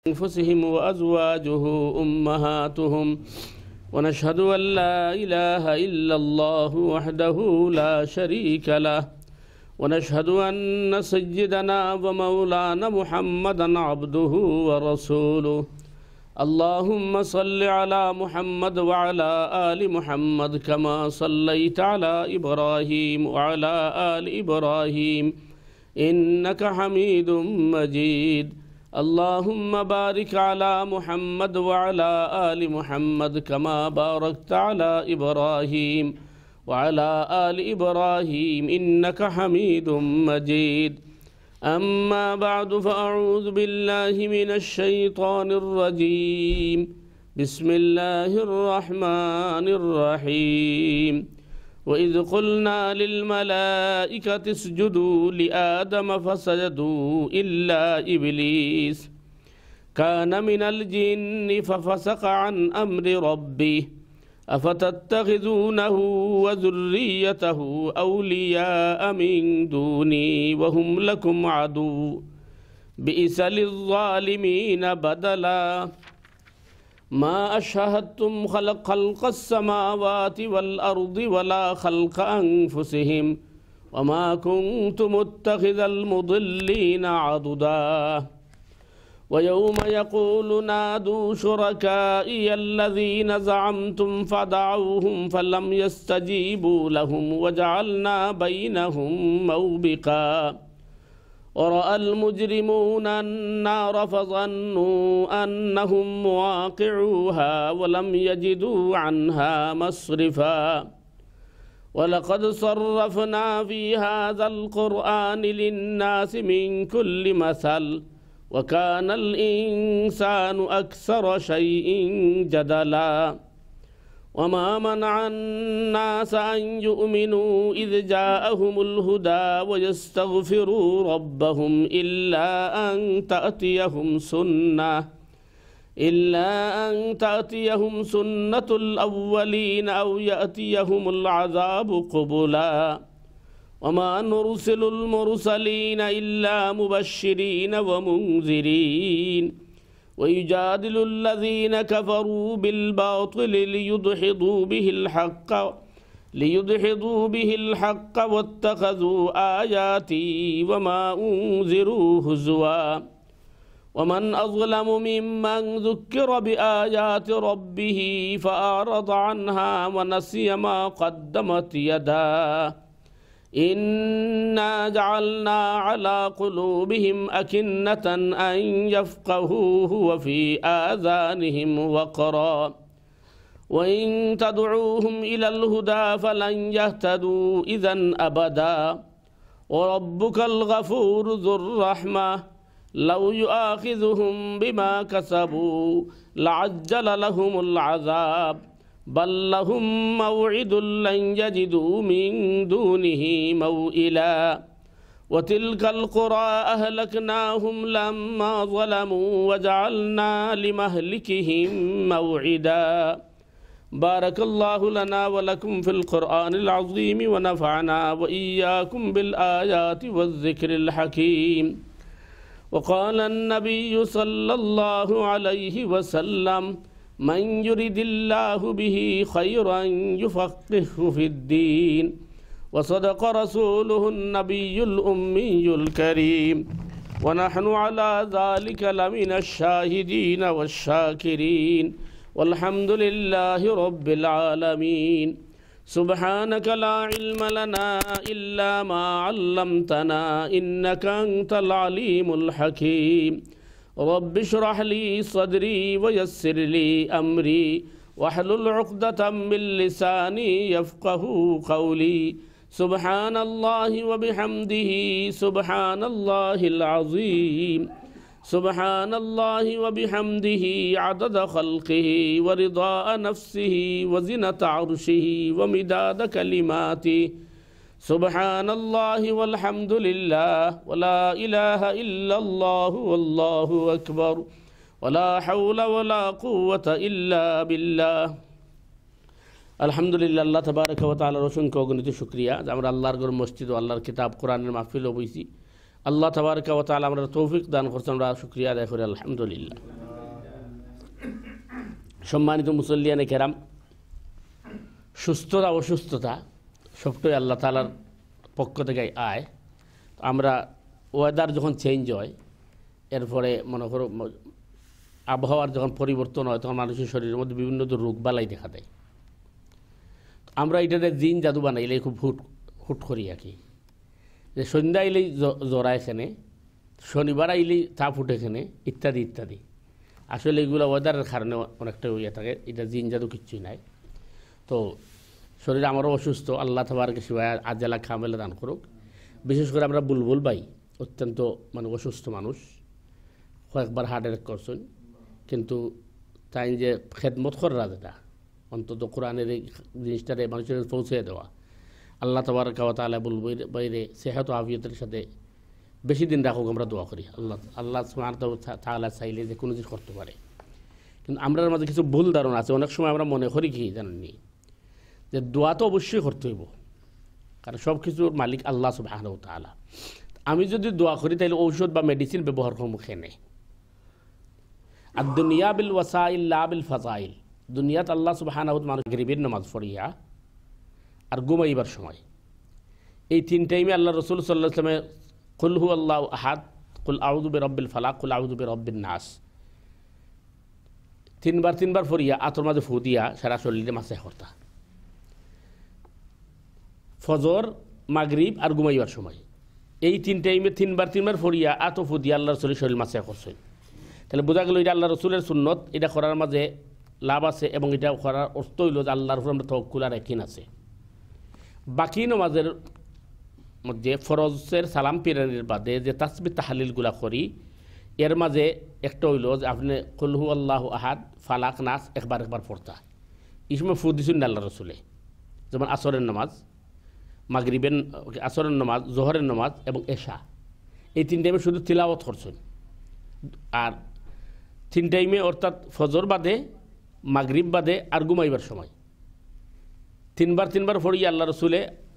أنفسهم وأزواجه أمهاتهم ونشهد أن لا إله إلا الله وحده لا شريك له ونشهد أن سيدنا ومولانا محمدا عبده ورسوله اللهم صل على محمد وعلى آل محمد كما صليت على إبراهيم وعلى آل إبراهيم إنك حميد مجيد اللهم بارك على محمد وعلى آل محمد كما باركت على إبراهيم وعلى آل إبراهيم إنك حميد مجيد أما بعد فأعوذ بالله من الشيطان الرجيم بسم الله الرحمن الرحيم وإذ قلنا للملائكة اسجدوا لآدم فسجدوا إلا إبليس كان من الجن ففسق عن أمر ربه أفتتخذونه وذريته أولياء من دوني وهم لكم عدو بئس للظالمين بدلا ما أشهدتم خلق السماوات والأرض ولا خلق أنفسهم وما كنت متخذ المضلين عضدا ويوم يقول نادوا شركائي الذين زعمتم فدعوهم فلم يستجيبوا لهم وجعلنا بينهم موبقا ورأى المجرمون النار فظنوا أنهم مواقعوها ولم يجدوا عنها مصرفا ولقد صرفنا في هذا القرآن للناس من كل مثل وكان الإنسان أكثر شيء جدلا وما منع الناس أن يؤمنوا إذ جاءهم الهدى ويستغفروا ربهم إلا أن تأتيهم سنة الأولين أو يأتيهم العذاب قبلا وما نرسل المرسلين إلا مبشرين ومنذرين ويجادل الذين كفروا بالباطل ليدحضوا به الحق واتخذوا آياتي وما أنذروا هزوا ومن أظلم ممن ذكر بآيات ربه فأعرض عنها ونسي ما قدمت يداه إنا جعلنا على قلوبهم أكنة أن يفقهوه وفي آذانهم وقرا وإن تدعوهم إلى الهدى فلن يهتدوا إذا أبدا وربك الغفور ذو الرحمة لو يؤاخذهم بما كسبوا لعجل لهم العذاب بل لهم موعد لن يجدوا من دونه موئلا وتلك القرى أهلكناهم لما ظلموا وجعلنا لمهلكهم موعدا بارك الله لنا ولكم في القرآن العظيم ونفعنا وإياكم بالآيات والذكر الحكيم وقال النبي صلى الله عليه وسلم من يرد الله به خيرا يفقهه في الدين وصدق رسوله النبي الأمي الكريم ونحن على ذلك لمن الشاهدين والشاكرين والحمد لله رب العالمين سبحانك لا علم لنا إلا ما علمتنا إنك أنت العليم الحكيم رب اشرح لي صدري ويسر لي أمري واحلل عقدة من لساني يفقه قولي سبحان الله وبحمده سبحان الله العظيم سبحان الله وبحمده عدد خلقه ورضاء نفسه وزنة عرشه ومداد كلماته سبحان الله والحمد لله ولا إله إلا الله والله أكبر ولا حول ولا قوة إلا بالله আলহামদুলিল্লাহ আল্লাহ তাবারাকা ওয়া তাআলার অসংখ্য অগণিত শুকরিয়া যে আমরা আল্লাহর ঘর মসজিদ ও আল্লাহর কিতাব কোরআনের মাহফিল বইছি আল্লাহ তাবারকা ওয়া তাআলা আমরা তৌফিক দান করছেন, আমরা শুকরিয়া আদায় করি আলহামদুলিল্লাহ। সম্মানিত মুসল্লিয়ানে কেরাম, সুস্থতা অসুস্থতা সবটাই আল্লাহ তাআলার পক্ষ থেকে আয়। আমরা ওয়েদার যখন চেঞ্জ হয়, এরপরে মনে করো আবহাওয়ার যখন পরিবর্তন হয়, তখন মানুষের শরীরের মধ্যে বিভিন্ন রোগ বালাই দেখা দেয়। আমরা এটাতে জিন জাদু বানাইলে খুব হুট করি আর কি, যে সন্ধ্যা আইলেই জ্বর এখানে, শনিবার আইলেই তাপ উঠে এখানে, ইত্যাদি ইত্যাদি। আসলে এগুলো ওয়েদারের কারণে অনেকটা ইয়ে থাকে, এটা জিন জাদু কিচ্ছুই নাই। তো শরীর আমারও অসুস্থ, আল্লাহ তাবারক শিবায় আজালা কামেলা দান করুক। বিশেষ করে আমরা বুলবুল ভাই অত্যন্ত মানে অসুস্থ মানুষ, কয়েকবার হার্ট অ্যাটাক করছেন, কিন্তু তাই যে খেদমত করা যেটা অন্তত কোরআনের এই জিনিসটারে মানুষের পৌঁছে দেওয়া, আল্লাহ তাবারক ওয়া তাআলা বুলবুল বাইরে সেহত আফিয়তের সাথে বেশি দিন রাখুক, আমরা দোয়া করি। আল্লাহ সুবহানাহু ওয়া তাআলা চাইলে যে কোনো জিনিস করতে পারে। কিন্তু আমরা মাঝে কিছু ভুল ধারণা আছে, অনেক সময় আমরা মনে করি কি জানেননি, যে দোয়া তো অবশ্যই করতে হইব, কারণ সব কিছুর মালিক আল্লাহ সুবহানাহু ওয়া তাআলা। আমি যদি দোয়া করি তাহলে ঔষধ বা মেডিসিন ব্যবহার করবো খেনে। আর দুনিয়া বিল ওয়াসাইল লা বিল ফাজাইল, দুনিয়াত আল্লাহ সুবহানাহু ওয়া তাআলা মানুষ গরিবের নামাজ পড়িয়া আর ঘুমাইবার সময়, এই তিন টাইমে আল্লাহ রসুল সাল্লাল্লাহু আলাইহি ওয়াসাল্লাম কুল হু আল্লাহু আহাদ, কুল আউযু বিরাব্বিল ফালাক, কুল আউযু বিরাব্বিন নাস তিনবার পড়িয়া আতর মাঝে ফু দিয়া সারা শরীরে মাসে করতা। ফজর, মাগরিব আর ঘুমাইবার সময়, এই তিন টাইমে তিনবার পড়িয়া আত ফু দিয়া আল্লাহ রসুলের শরীর মাসে করছেন। তাহলে বোঝা গেল এটা আল্লাহ রসুলের সুন্নত, এটা করার মাঝে লাভ আছে, এবং এটা করার অর্থ হইল যে আল্লাহর উপর আমরা তাওয়াক্কুল আর ইয়াকিন আছে। বাকি নমাজের মধ্যে ফরজের সালাম পিরানির বাদে যে তাসবিহ তাহলিলগুলা করি, এর মাঝে একটা হইল যে আপনি কুল হু আল্লাহু আহাদ, ফালাক, নাস একবার পড়তা। এই সময় ফু দিছেন না আল্লাহ রসুলে, যেমন আসরের নামাজ, মাগরিবের আসরের নামাজ, জোহরের নামাজ এবং এশা, এই তিন টাইমে শুধু তিলাওয়াত করছেন। আর তিন টাইমে অর্থাৎ ফজর বাদে, মাগরিব বাদে আর ঘুমাইবার সময় তিনবার পড়িয়ে আল্লাহ রসুলে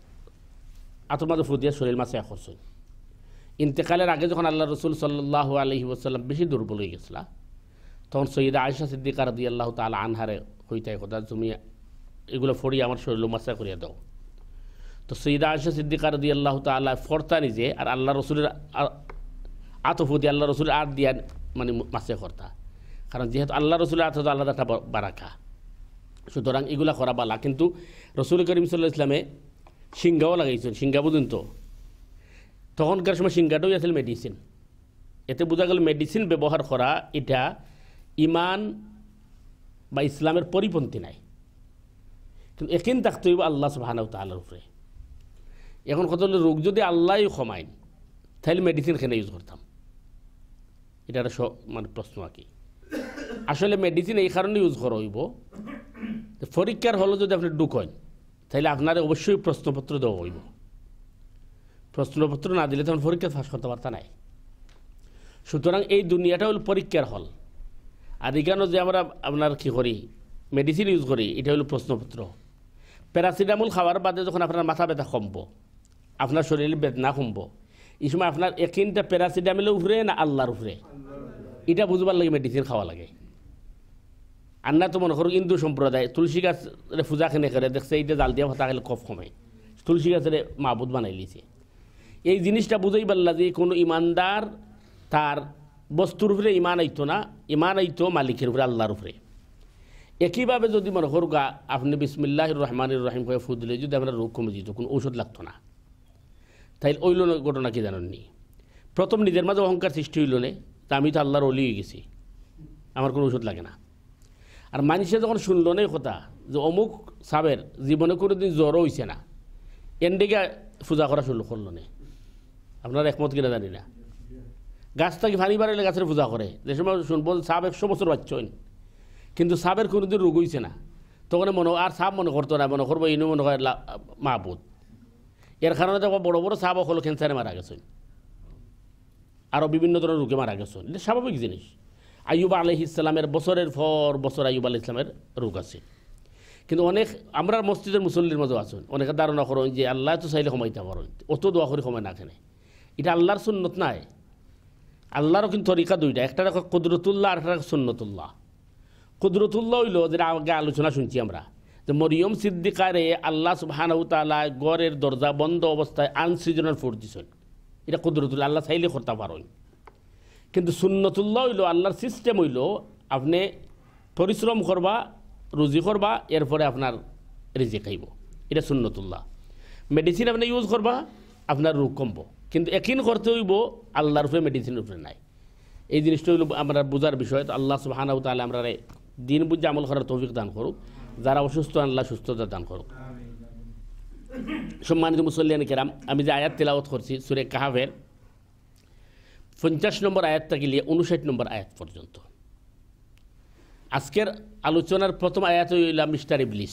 আতর মাঝে ফু দিয়া শরীর মাসে করছেন। ইন্তেকালের আগে যখন আল্লাহ রসুল সাল্লাল্লাহু আলাইহি ওয়াসাল্লাম বেশি দুর্বল হয়ে গেছিলা, তখন সৈয়দা আয়েশা সিদ্দিকা রাদিয়াল্লাহু তাআলা আনহারে হইতে কথা, তুমি এগুলো ফড়িয়ে আমার শরীর মাসা করিয়া দাও। তো সৈয়দা আয়েশা সিদ্দিকা রাদিয়াল্লাহু তাআলা ফরতা নিজে, আর আল্লাহ রসুলের আতফু দিয়ে আল্লাহ রসুলের আত দিয়া মানে মাসে করতা, কারণ যেহেতু আল্লাহ রসুলের আত আল্লাহ একটা বারাকা, সুতরাং এগুলা করা বালা। কিন্তু রসুল করিম সাল্লাল্লাহু আলাইহি ওয়াসাল্লামে সিংহাও লাগাইছেন, সিংহা বুঝুন তো, তখনকার সময় সিংহাটাই আসলে মেডিসিন। এতে বোঝা গেল মেডিসিন ব্যবহার করা এটা ইমান বা ইসলামের পরিপন্থী নাই, কিন্তু একিন থাকতে হইব আল্লাহ সুবহানাহু ওয়া তাআলার উপরে। এখন কত রোগ যদি আল্লাহই ক্ষমাইন, তাহলে মেডিসিন কেন ইউজ করতাম, এটা একটা মানে প্রশ্ন আর কি। আসলে মেডিসিন এই কারণে ইউজ করা হইব, পরীক্ষার হলে যদি আপনি ঢুকেন, তাহলে আপনার অবশ্যই প্রশ্নপত্র দেওয়া হইব। প্রশ্নপত্র না দিলে তখন পরীক্ষা পাস করতে পারতা নাই। সুতরাং এই দুনিয়াটা হল পরীক্ষার হল, আর এখানে যে আমরা আপনার কী করি মেডিসিন ইউজ করি, এটা হলো প্রশ্নপত্র। প্যারাসিটামল খাওয়ার বাদে যখন আপনার মাথা ব্যথা কমবো, আপনার শরীরে বেদনা কমবো, এই সময় আপনার একিনটা প্যারাসিটামলের উপরে না আল্লাহর উপরে, এটা বুঝবার লাগে মেডিসিন খাওয়া লাগে। আর না তো মনে করো হিন্দু সম্প্রদায় তুলসী গাছ পূজা খেনে করে দেখছে, এইটা জাল দিয়ে ভাতা খেলে কফ কমে, তুলসী গাছের মাহবুদ বানাই লিছে। এই জিনিসটা বুঝেই পারলা যে কোনো ইমানদার তার বস্তুর উপরে ইমান আইতো না, ইমান আইতো মালিকের উপরে, আল্লাহর উপরে। একইভাবে যদি মনে করো আপনি বিসমিল্লাহির রহমানির রহিম করে ফু দিলে যদি আপনার রোগ কমে যেত, কোনো ঔষধ লাগতো না, তাইলে ওইল ঘটনা কি জানেননি? প্রথম নিজের মাঝে অহংকার সৃষ্টি হইল নে, তা আমি তো আল্লাহর অলি হয়ে গেছি, আমার কোনো ওষুধ লাগে না। আর মানুষে যখন শুনল না কথা যে অমুক সাবের জীবনে কোনো দিন জ্বরও হয়েছে না, এনদিকে পূজা করা শুরু করলো না। আপনার একমত কিনা জানি না। গাছ থেকে ফানি বাড়াইলে গাছের পূজা করে, যে সময় শুনবো সাব 100 বছর বাচ্চন, কিন্তু সাবের কোনোদিন রোগ হয়েছে না, তখন মনে আর সাপ মনে করতো না, মনে করবো ইনু মনে হয় মাহবুদ। এর কারণে দেখো বড় বড় সাপ হলো ক্যান্সারে মারা গেছেন, আরও বিভিন্ন ধরনের রোগে মারা গেছেন। এটা স্বাভাবিক জিনিস। আইয়ুব আলাইহিস সালামের বছরের পর বছর আইয়ুব আলাইহিস সালামের রোগ আছে, কিন্তু অনেক আমরা মসজিদের মুসল্লির মধ্যে আছেন, অনেকে ধারণা করেন যে আল্লাহ তো চাইলে কমাইতে পারেন, অত দোয়া করে কমায় না কেনে। এটা আল্লাহর সুন্নত নাই। আল্লাহরও কিন্তু তরিকা দুইটা, একটা কুদরতুল্লাহ আর একটা সুন্নতুল্লাহ। কুদরতুল্লাহ হইল যেটা আগে আলোচনা শুনছি আমরা, যে মরিয়ম সিদ্দিকারে আল্লাহ সুবহানাহু ওয়া তাআলা ঘরের দরজা বন্ধ অবস্থায় আনসিজনাল ফুড দিছেন, এটা কুদরতুল্লাহ, আল্লাহ চাইলে করতে পারেন। কিন্তু সুন্নতুল্লাহ হইল আল্লাহর সিস্টেম হইল আপনি পরিশ্রম করবা, রুজি করবা, এরপরে আপনার রিজিক খাইব, এটা সুন্নতুল্লাহ। মেডিসিন আপনি ইউজ করবা, আপনার রোগ কমব, কিন্তু একিন করতে হইব আল্লাহর উপরে, মেডিসিনের উপরে নাই। এই জিনিসটা হইল আমরা বোঝার বিষয়। তো আল্লাহ সুবহানাহু ওয়া তাআলা আমরা দিন বুঝে আমল করার তৌফিক দান করুক, যারা অসুস্থ আল্লাহ সুস্থতা দান করুক। সম্মানিত মুসল্লিয়ান কেরাম, আমি যে আয়াত তেলাওয়াত করছি সূরা কাহফের 50 নম্বর আয়াত থেকে নিয়ে 59 নম্বর আয়াত পর্যন্ত। আজকের আলোচনার প্রথম আয়াত হইল মিস্টার ইবলিস।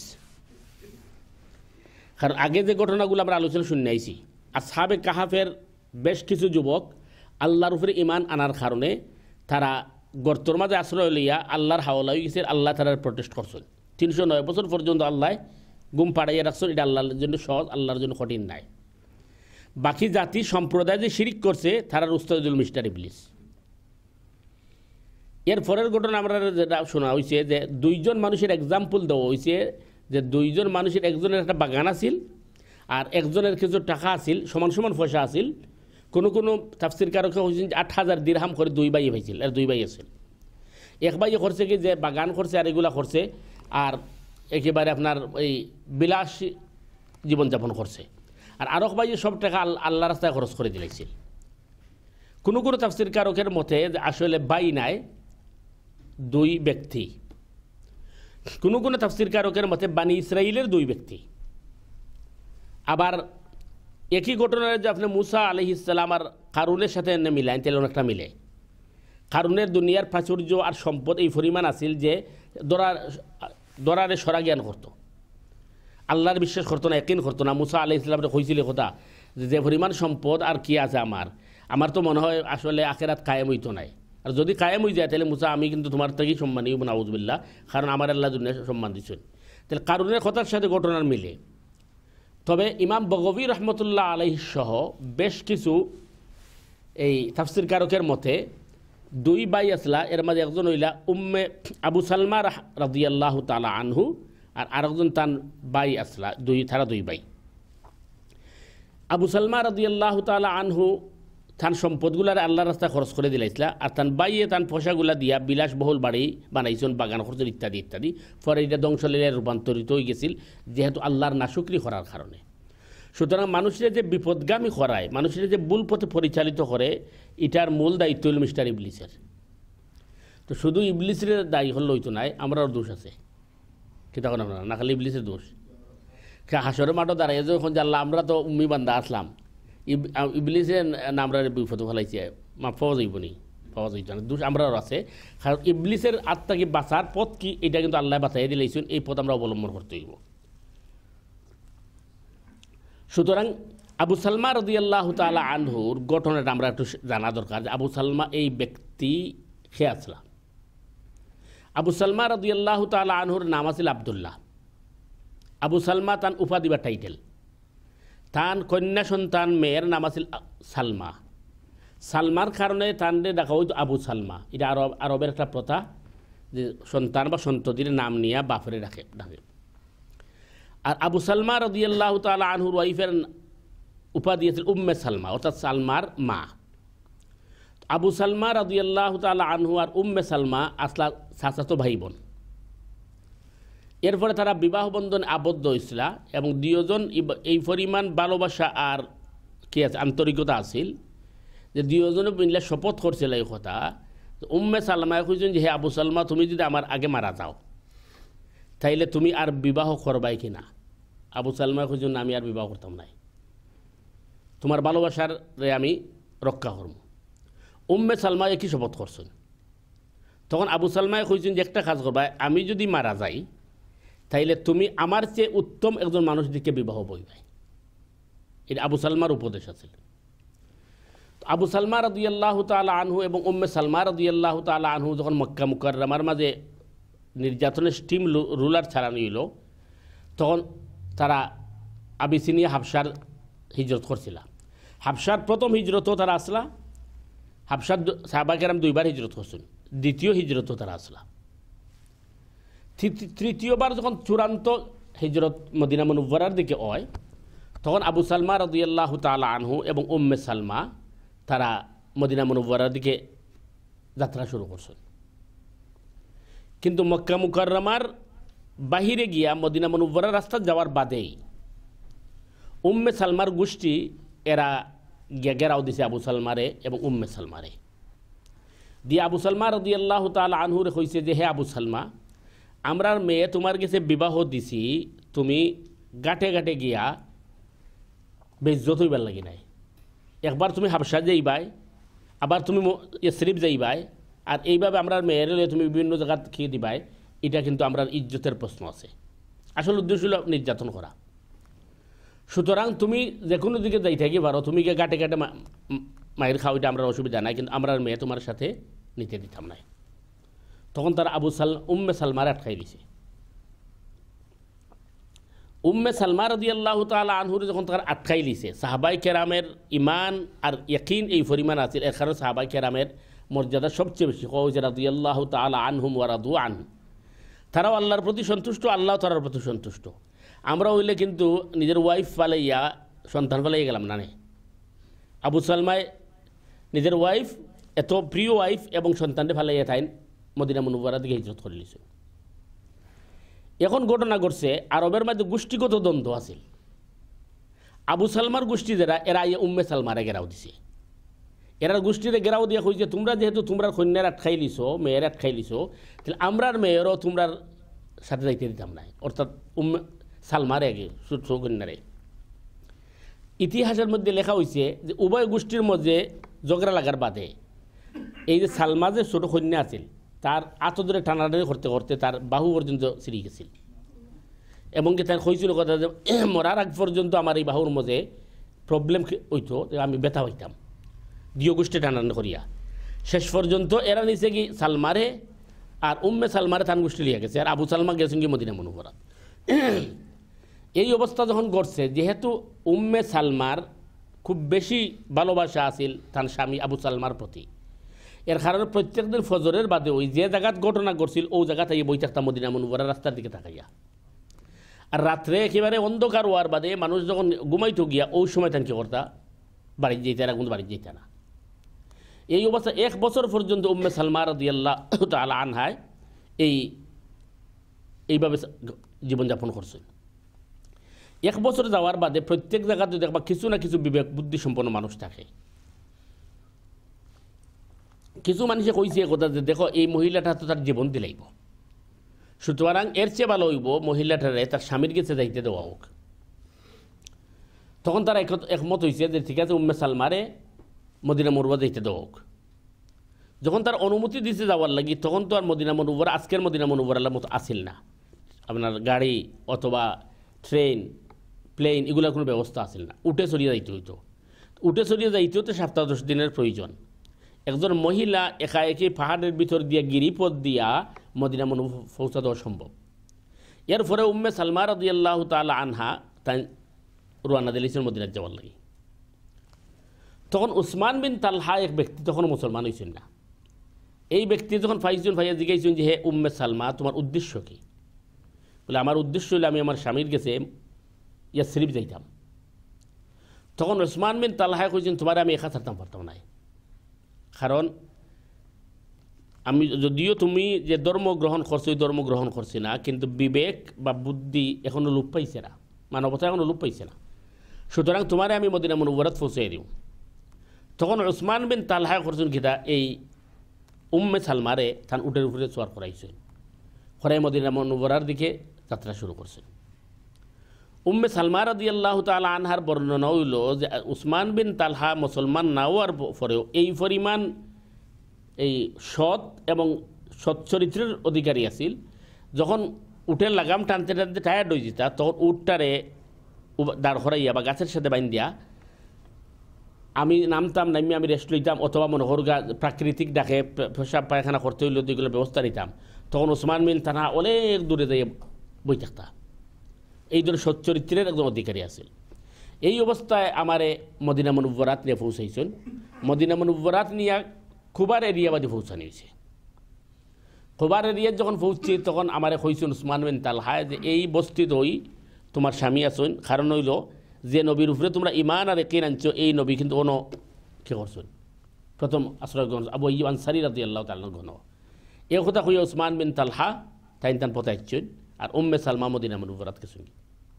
কারণ আগে যে ঘটনাগুলো আমরা আলোচনা শুনে আইছি, আসহাবে কাহফের বেশ কিছু যুবক আল্লাহর উপরে ঈমান আনার কারণে তারা গর্তর মাঝে আশ্রয় লইয়া আল্লাহর হাওলা হয়ে গেছে, আল্লাহ তারা প্রটেস্ট করছেন। 309 বছর পর্যন্ত আল্লাহ গুম পাড়াইয়া রাখছেন, এটা আল্লাহর জন্য সহজ, আল্লাহর জন্য কঠিন নাই। বাকি জাতি সম্প্রদায় যে শিরিক করছে তারা উস্তাদুল মিস্টার ইবলিস। এর পরের ঘটনা আমরা যেটা শোনা হয়েছে যে 2জন মানুষের এক্সাম্পল দেওয়া হয়েছে, যে 2জন মানুষের, একজনের একটা বাগান আছিল আর একজনের কিছু টাকা আছিল, সমান সমান পয়সা আছিল। কোনো তাফসীর কারকে হয়েছেন 8000 দিরহাম করে 2 ভাই হয়েছিল, আর 2 ভাই আছিল। এক ভাই করছে কি যে বাগান করছে আর এগুলা করছে, আর একেবারে আপনার এই বিলাস জীবনযাপন করছে, আর আরেক ভাই সব টাকা আল্লাহ রাস্তায় খরচ করে দিলাইছিল। কোনো তাফসীর কারকের মতে আসলে ভাই নাই, 2 ব্যক্তি। কোনো তাফসীর কারকের মতে বানি ইসরাইলের 2 ব্যক্তি। আবার একই ঘটনার যে আপনি মুসা আলাইহিস সালাম আর কারুনের সাথে মিলাইন, তাহলে অনেকটা মিলে। কারুনের দুনিয়ার প্রাচুর্য আর সম্পদ এই পরিমাণ আছিল যে দরারে সরা জ্ঞান করতো, আল্লাহর বিশ্বাস করতো না, একদিন করতো না। মুসা আলাইহিস সালামের কইছিল কথা যে পরিমাণ সম্পদ আর কি আছে আমার তো মনে হয় আসলে আখিরাত কায়েম হইতো নাই, আর যদি কায়েম হয়ে যায় তাহলে মুসা আমি কিন্তু তোমার থেকেই সম্মানী হইব, নাউযুবিল্লাহ, কারণ আমার আল্লাহ দুনিয়া সম্মান দিচ্ছেন। তাহলে কারুনের কথার সাথে ঘটনার মিলে। তবে ইমাম বগবী রহমতুল্লাহ আলাইহি সহ বেশ কিছু এই তাফসীর কারকের মতে 2 ভাই আসলা, এর মাঝে একজন হইলা উম্মে আবু সালমা রাদিয়াল্লাহু তাআলা আনহু, আর আরেকজন তান ভাই আসলা, তারা 2 ভাই। আবু সালমা রাদিয়াল্লাহু তাআলা আনহু তান সম্পদগুলার আল্লাহর রাস্তায় খরচ করে দিলাইছিলা, আর তান বাইয়ে তান পয়সাগুলা দিয়া বিলাসবহুল বাড়ি বানাইছেন, বাগান করছেন ইত্যাদি ইত্যাদি। পরে এটা ধ্বংসলীলায় রূপান্তরিত হয়ে গেছিল, যেহেতু আল্লাহর নাশুকরি করার কারণে। সুতরাং মানুষের যে বিপদগামী করায়, মানুষের যে ভুল পথে পরিচালিত করে, এটার মূল দায়িত্ব হল মিস্টার ইবলিসের। তো শুধু ইবলিসের দায়ী হল হইতো নাই, আমরাও দোষ আছে, কি তখন আমরা না খালি ইবলিসের দোষ। হাসরের মাঠও দাঁড়াই যখন জানলাম আমরা তো উম্মি বান্দা আসলাম, ইবলিসের আমরা বিপদে ফেলাইছি, পাওয়া যাইব নি, পাওয়া যাইত না, দোষ আমরাও আছে। কারণ ইবলিসের আত্মাকে বাঁচার পথ কি, এটা কিন্তু আল্লাহ বাঁচাই দিলাইছেন, এই পথ আমরা অবলম্বন করতে হইব। সুতরাং আবু সালমা রাদিয়াল্লাহু তাআলা আনহুর ঘটনাটা আমরা একটু জানা দরকার, যে আবু সালমা এই ব্যক্তি কে আসলা। আবু সালমা রাদিয়াল্লাহু তাআলা আনহুর নাম আছিল আব্দুল্লাহ। আবু সালমা তান উপাধি বা টাইটেল, তান কন্যা সন্তান মেয়ের নাম আছিল সালমা। সালমার কারণে তানরে ডাকা হইতো আবু সালমা। এটা আরবের একটা প্রথা, যে সন্তান বা সন্ততির নাম নিয়ে বাপরে ডাকে। আর আবু সালমা রাদিয়াল্লাহু তাআলা আনহুর ওয়াইফের উপাধি আছিল উম্মে সালমা, অর্থাৎ সালমার মা। আবু সালমা রাদিয়াল্লাহু তাআলা আনহু আর উম্মে সালমা আসলা চাচাতো ভাই বোন। এরপরে তারা বিবাহ বন্ধনে আবদ্ধ হয়েছিল, এবং 2 জন এই পরিমাণ ভালোবাসা আর কি আছে আন্তরিকতা আছিল যে 2 জনে মিলে শপথ করছিল এই কথা। উম্মে সালমায় কইছেন যে হে আবু সালমা, তুমি যদি আমার আগে মারা যাও তাইলে তুমি আর বিবাহ করবাই কিনা। আবু সালমা কইছেন আমি আর বিবাহ করতাম নাই, তোমার ভালোবাসার আমি রক্ষা করব। উম্মে সালমা একই শপথ করছেন। তখন আবু সালমায় কইছেন যে একটা কাজ করবা, আমি যদি মারা যাই তাইলে তুমি আমার চেয়ে উত্তম একজন মানুষ দিকে বিবাহ বইবে। এটা আবু সালমার উপদেশ আছে। আবু সালমা রাদিয়াল্লাহু তাআলা আনহু এবং উম্মে সালমা রাদিয়াল্লাহু তাআলা আনহু যখন মক্কা মুকাররমার মাঝে নির্যাতনের স্টিম রুলার ছাড়ানো হইল, তখন তারা আবিসিনিয়া হাবশার হিজরত করছিল। হাবশার প্রথম হিজরতও তারা আসলা, হাবশার সাহাবা কেরাম 2 বার হিজরত করছেন, দ্বিতীয় হিজরতও তারা আসলা। তৃতীয়বার যখন চূড়ান্ত হিজরত মদিনা মুনওয়ারার দিকে হয়, তখন আবু সালমা রাদিয়াল্লাহু তাআলা আনহু এবং উম্মে সালমা তারা মদিনা মুনওয়ারার দিকে যাত্রা শুরু করছেন। কিন্তু মক্কা মুকাররমার বাহিরে গিয়া মদিনা মুনওয়ারার রাস্তা যাওয়ার বাদেই উম্মে সালমার গোষ্ঠী এরা ঘেরাও দিছে আবু সালমারে এবং উম্মে সালমারে দিয়ে আবু সালমা রাদিয়াল্লাহু তাআলা আনহুরে কইছে যে, হে আবু সালমা, আমরার মেয়ে তোমার কাছে বিবাহ দিছি, তুমি গাটে গাটে গিয়া বেইজ্জত হইবার লাগি নাই। একবার তুমি হাবশা যাইবাই, আবার তুমি ইয়াসরিব যাইবাই, আর এইভাবে আমরার মেয়ের তুমি বিভিন্ন জায়গা খেয়ে দিবাই, এটা কিন্তু আমরার ইজ্জতের প্রশ্ন আছে। আসল উদ্দেশ্য হল নির্যাতন করা। সুতরাং তুমি যে কোনো দিকে যাই থাকি পারো, তুমি গিয়ে গাটে গাটে মায়ের খাও, এটা আমরা অসুবিধা নাই, কিন্তু আমরার মেয়ে তোমার সাথে নিতে দিতাম নাই। তখন তারা উম্মে সালমার আটকাই দিছে। উম্মে সালমা রাদিয়াল্লাহু তাআলা আনহুর যখন তারা আটকাই দিছে, সাহাবাই কেরামের ইমান আর ইয়াকিন এই পরিমাণ আছে, এর কারণে সাহাবাই কেরামের মর্যাদা সবচেয়ে বেশি। কওয়া রাদিয়াল্লাহু তাআলা আনহুম ওয়া রাদু আন, তারাও আল্লাহর প্রতি সন্তুষ্ট, আল্লাহ তারার প্রতি সন্তুষ্ট। আমরা হইলে কিন্তু নিজের ওয়াইফ ফালাইয়া সন্তান ফালাইয়া গেলাম না। আবু সালমায় নিজের ওয়াইফ, এত প্রিয় ওয়াইফ এবং সন্তানকে ফালাইয়া তাই মদিনা মুনওয়ারার দিকে হিজরত করে নিছে। এখন ঘটনা ঘটছে, আরবের মধ্যে গোষ্ঠীগত দ্বন্দ্ব আছে। আবু সালমার গোষ্ঠী যারা, এরা উম্মে সালমারে ঘেরাও দিছে। এরার গোষ্ঠীরে ঘেরাও দিয়া কইছে, তোমরা যেহেতু তোমরা কন্যার আটকাই লিছো, মেয়ের আটকাই লিছো, তাহলে আমরার মেয়েরও তোমরার সাথে যাইতে দিতাম না। অর্থাৎ উম্মে সালমারে আগে ছোট কন্যারে। ইতিহাসের মধ্যে লেখা হয়েছে যে উভয় গোষ্ঠীর মধ্যে ঝগড়া লাগার বাদে এই যে সালমা যে ছোট কন্যা আছিল, তার আত ধরে টানাটানি করতে করতে তার বাহু পর্যন্ত ছিঁড়ে গেছিল, এবং কি তার কইছিল কথা যে মরার আগ পর্যন্ত আমার এই বাহুর মধ্যে প্রবলেম হইতো, আমি ব্যথা হইতাম দ্বিতীয় গোষ্ঠী টানাটানি করিয়া। শেষ পর্যন্ত এরা নিচে কি সালমারে আর উম্মে সালমারে তান গোষ্ঠী লিয়া গেছে, আর আবু সালমা গেছেন কি মদিনা মুনওয়ারা। এই অবস্থা যখন ঘটছে, যেহেতু উম্মে সালমার খুব বেশি ভালোবাসা আছিল তার স্বামী আবু সালমার প্রতি, এর কারণে প্রত্যেক দিন ফজরের বাদে ওই যে জায়গাত ঘটনা ঘটছিল ওই জায়গাতে বই থাকতাম মদিনা মুনওয়ারা রাস্তার দিকে তাকাইয়া। আর রাত্রে একেবারে অন্ধকার হওয়ার বাদে মানুষ যখন ঘুমাইতো গিয়া ওই সময় তান কি করতা, বাড়ি যেতে না, কিন্তু বাড়ি যেতে না। এই অবস্থা 1 বছর পর্যন্ত উম্মে সালমা রাদিয়াল্লাহু তাআলা আনহায় এইভাবে জীবনযাপন করছেন। 1 বছর যাওয়ার বাদে প্রত্যেক জায়গাতে দেখবা কিছু না কিছু বিবেক বুদ্ধি সম্পন্ন মানুষ থাকে। কিছু মানুষে কইছে কথা যে, দেখো এই মহিলাটা তো তার জীবন দিলাইব, সুতরাং এর চেয়ে ভালো হইব মহিলাটারে তার স্বামীর কাছে যাইতে দেওয়া হোক। তখন তারা একমত হয়েছে যে ঠিক আছে, উম্মে সালমারে মদিনা মুনওয়ারা যাইতে দেওয়া হোক। যখন তার অনুমতি দিতে যাওয়ার লাগি, তখন তো আর মদিনা মুনওয়ারা আজকের মদিনা মুনওয়ারার মতো আসিল না। আপনার গাড়ি অথবা ট্রেন, প্লেন, এগুলোর কোনো ব্যবস্থা আসিল না। উঠে চড়িয়ে যাইতে হইতো। উঠে চড়িয়ে যাইতেও তো 7-10 দিনের প্রয়োজন। একজন মহিলা একাএকি পাহাড়ের ভিতর দিয়ে গিরিপথ দিয়া মদিনা মুনওয়ারা পৌঁছা দেওয়া সম্ভব। এর পরে উম্মে সালমা রাদিয়াল্লাহু তাআলা আনহা তাই রওনা দিলেছেন মদিনার যাওয়ার লাগি। তখন উসমান বিন তালহা এক ব্যক্তি তখন মুসলমান হয়েছেন না। এই ব্যক্তি যখন ফাইজন ভাইয়া জিজ্ঞাসেন যে, হে উম্মে সালমা, তোমার উদ্দেশ্য কি? বলে, আমার উদ্দেশ্য হলে আমি আমার স্বামীর কাছে ইয়াসরিব যাইতাম। তখন উসমান বিন তালহা কইছেন, তোমার আমি একা ছাড়তাম পারতাম না, কারণ আমি যদিও তুমি যে ধর্ম গ্রহণ করছো ওই ধর্ম গ্রহণ করছি না, কিন্তু বিবেক বা বুদ্ধি এখনো লোপ পাইছে না, মানবতা এখনো লোপ পাইছে না, সুতরাং তোমারে আমি মদিনা মুনওয়ারাত পৌঁছে দিও। তখন উসমান বিন তালহা করছেন কিতা, এই উম্মে সালমারে তান উটের উপরে সোয়ার করাইছে, করাই মদিনা মুনওয়ারার দিকে যাত্রা শুরু করছেন। উম্মে সালমা রাদিয়াল্লাহু তাআলা আনহার বর্ণনা হইল যে উসমান বিন তালহা মুসলমান না হওয়ার পরেও এই পরিমাণ এই সৎ এবং সৎ চরিত্রের অধিকারী আছিল, যখন উটের লাগাম টানতে টানতে টায়ার্ড হয়ে যেত, তখন উটটারে দাঁড় করাইয়া বা গাছের সাথে বাইন দিয়া আমি নামতাম, নামি আমি রেস্ট লইতাম, অথবা মনে হরগা প্রাকৃতিক ডাকে পেশাব পায়খানা করতে হইলে এগুলো ব্যবস্থা নিতাম। তখন ওসমান বিন তালহা অনেক দূরে যাইয়া বই থাকতা। এই ধরনের সচ্চরিত্রের একজন অধিকারী আছিল। এই অবস্থায় আমারে মদিনা মুনব্বরাত নিয়ে পৌঁছাইছেন। মদিনা মুনব্বরাত নিয়ে খুবার এরিয়াবাদী পৌঁছানি হয়েছে। খুবার এরিয়াত যখন পৌঁছছি তখন আমারে কইছেন উসমান বিন তালহা যে এই বস্তি দই তোমার স্বামী আছেন, কারণ হইল যে নবীর উপরে তোমরা ইমান আর একিন আনছো এই নবী কিন্তু অন কি করছেন প্রথম আশ্রয় গ্রহণ আবু আইয়ুব আনসারী রাদিয়াল্লাহু তাআলা ঘন এই কথা কইয়া উসমান বিন তালহা তাইন পতাইছেন আর উম্মে সালমা মদিনা মুনব্বরাতকে সঙ্গী।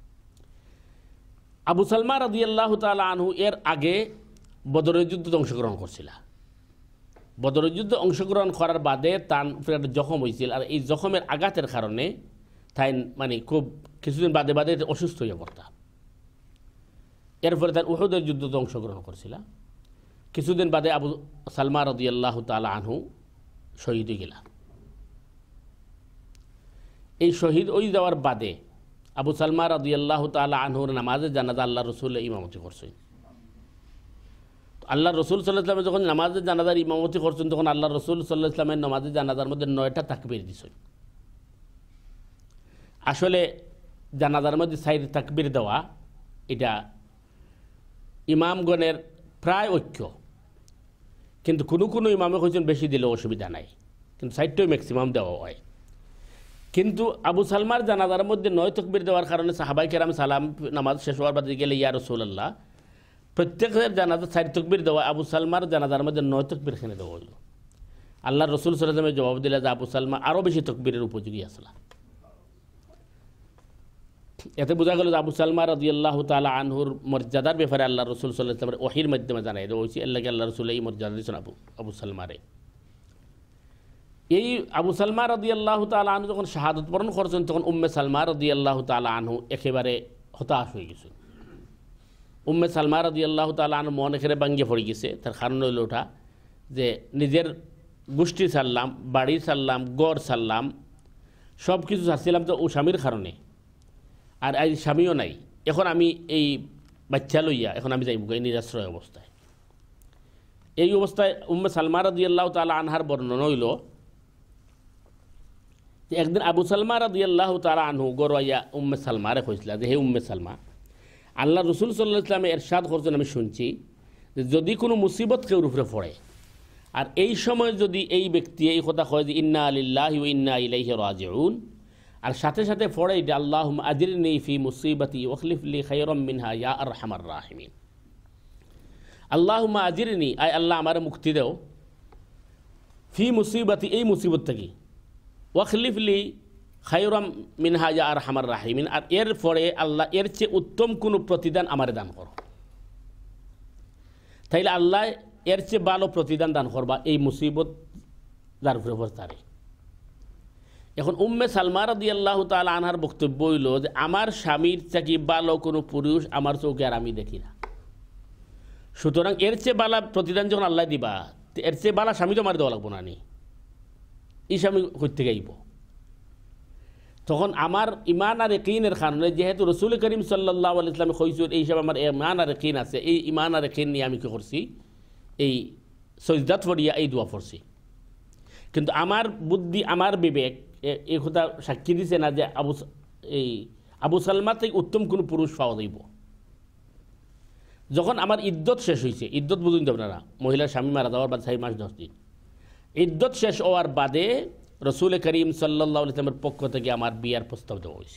আবু সালমা রাদিয়াল্লাহু তাআলা আনহু এর আগে বদরের যুদ্ধে অংশগ্রহণ করছিল। বদরের যুদ্ধে অংশগ্রহণ করার বাদে তার উপরে একটা জখম হয়েছিল, আর এই জখমের আঘাতের কারণে তাই মানে খুব কিছুদিন বাদে বাদে অসুস্থ হয়ে পড়তা। এরপরে তার উহুদের যুদ্ধতে অংশগ্রহণ করছিল। কিছুদিন বাদে আবু সালমা রাদিয়াল্লাহু তাআলা আনহু শহীদ হয়ে গেলা। এই শহীদ হয়ে যাওয়ার বাদে আবু সালমা রাদিয়াল্লাহু তাআলা আনহুর নামাজে জানাজা আল্লাহ রসুল ইমামতি করছেন। আল্লাহ রসুল সাল্লাল্লাহু আলাইহি ওয়াসাল্লাম যখন নামাজে জানাজার ইমামতি করছেন তখন আল্লাহ রসুল সাল্লাল্লাহু আলাইহি ওয়াসাল্লামের নামাজে জানাজার মধ্যে 9টা তাকবীর দিছেন। আসলে জানাজার মধ্যে 4 তাকবীর দেওয়া এটা ইমামগণের প্রায় ঐক্য, কিন্তু কোনো কোনো ইমামে কইছেন বেশি দিলেও অসুবিধা নাই, কিন্তু 4টাই ম্যাক্সিমাম দেওয়া হয়। কিন্তু আবু সালমার জানাজার মধ্যে 9 তাকবীর দেওয়ার কারণে সাহাবায়ে কেরাম সালাম নামাজ শেষ হওয়ার বাদে গেলে ইয়া রাসূলুল্লাহ প্রত্যেকের জানাজা 4 তাকবীর দেওয়া, আবু সালমার জানাজার মধ্যে 9 তাকবীর এখানে দেওয়া হইল। আল্লাহ রসুল সাল্লাল্লাহু আলাইহি ওয়াসাল্লাম জবাব দিলে যে আবু সালমা আরও বেশি তাকবীরের উপযোগী আসলা। এতে বোঝা গেল যে আবু সালমা রাদিয়াল্লাহু তাআলা আনহুর মর্যাদার ব্যাপারে আল্লাহ রসুল সাল্লাল্লাহু আলাইহি ওয়াসাল্লামের ওহীর মাধ্যমে জানাই দেওয়া হয়েছে। আল্লাহকে আল্লাহ রসুল এই মর্যাদা দিয়েছেন আবু সালমারে। এই আবু সালমা রাদিয়াল্লাহু তাআলা আনহু যখন শাহাদত বরণ করছেন তখন উম্মে সালমা রাদিয়াল্লাহু তাআলা আনহু একেবারে হতাশ হয়ে গেছেন। উম্মে সালমা রাদিয়াল্লাহু তাআলা আনহু মন একেবারে ভাঙ্গে পড়ে গেছে। তার কারণ হইল ওটা যে নিজের গোষ্ঠী ছাড়লাম, বাড়ি ছাড়লাম, গড় ছাড়লাম, সব কিছু ছাড়ছিলাম তো ও স্বামীর কারণে, আর এই স্বামীও নাই, এখন আমি এই বাচ্চা লইয়া এখন আমি যাইব এই নিরাশ্রয় অবস্থায়। এই অবস্থায় উম্মে সালমা রাদিয়াল্লাহু তাআলা আনহার বর্ণনা হইল যে একদিন আবু সালমা রাদিয়াল্লাহু তাআলা আনহু গড়াইয়া উম্মে সালমারে কইছিল যে হে উম্মে সালমা, আল্লাহ রসুল সাল্লাল্লাহু আলাইহি ওয়াসাল্লাম এরশাদ করছেন আমি শুনছি যে যদি কোনো মুসিবত কেউ উপরে পড়ে আর এই সময় যদি এই ব্যক্তি এই কথা কয় যে ইন্না লিল্লাহি ওয়া ইন্না ইলাইহি রাজিউন, আর সাথে সাথে পড়ে যে আল্লাহুম্মা আজিরনি ফি মুসিবাতি ওয়াখলিফ লি খায়রাম মিনহা ইয়া আরহামার রাহিমিন, আল্লাহুম্মা আজিরনি আয় আল্লাহ আমার মুক্তি দাও, ফি মুসিবাতি এই মুসিবত থেকে, ওয়াখলিফ লি খায়রাম মিনহা ইয়া আরহামার রাহিমিন, আর এর পরে আল্লাহ এর চেয়ে উত্তম কোনো প্রতিদান আমারে দান করো। তাইলে আল্লাহ এর চেয়ে ভালো প্রতিদান দান করবা এই মুসিবত যার উপরে পড়তারে। এখন উম্মে সালমা রাদিয়াল্লাহু তাআলা আনহার বক্তব্য হইল যে আমার স্বামীর থেকে ভালো কোনো পুরুষ আমার চোখে আর আমি দেখি না, সুতরাং এর চেয়ে ভালো প্রতিদান যখন আল্লাহ দিবা এর চেয়ে ভালো স্বামী তো আমার দেওয়া লাগবো না, নি এই স্বামী করতে গাইব। তখন আমার ইমান আর ইয়াকিনের কারণে যেহেতু রাসূল করিম সাল্লাল্লাহু আলাইহি ওয়াসাল্লাম কইছেন এই হিসাবে আমার ইমান আর ইয়াকিন আছে, এই ইমান আর ইয়াকিন নিয়ে আমি কি করছি এই সজদাত পড়িয়া এই দোয়া পড়ছি। কিন্তু আমার বুদ্ধি আমার বিবেক এই কথা সাক্ষী দিছে না যে আবু সালমা থেকে উত্তম কোনো পুরুষ পাওয়া যাইব। যখন আমার ইদ্যত শেষ হয়েছে, ইদ্যত বুঝুন আপনারা মহিলার স্বামী মারা যাওয়ার বাদ 4 মাস 10 দিন, ইদ্যত শেষ হওয়ার বাদে রাসূল করিম সাল্লাল্লাহু আলাইহি ওয়াসাল্লামের পক্ষ থেকে আমার বিয়ার প্রস্তাব দেওয়া হয়েছে।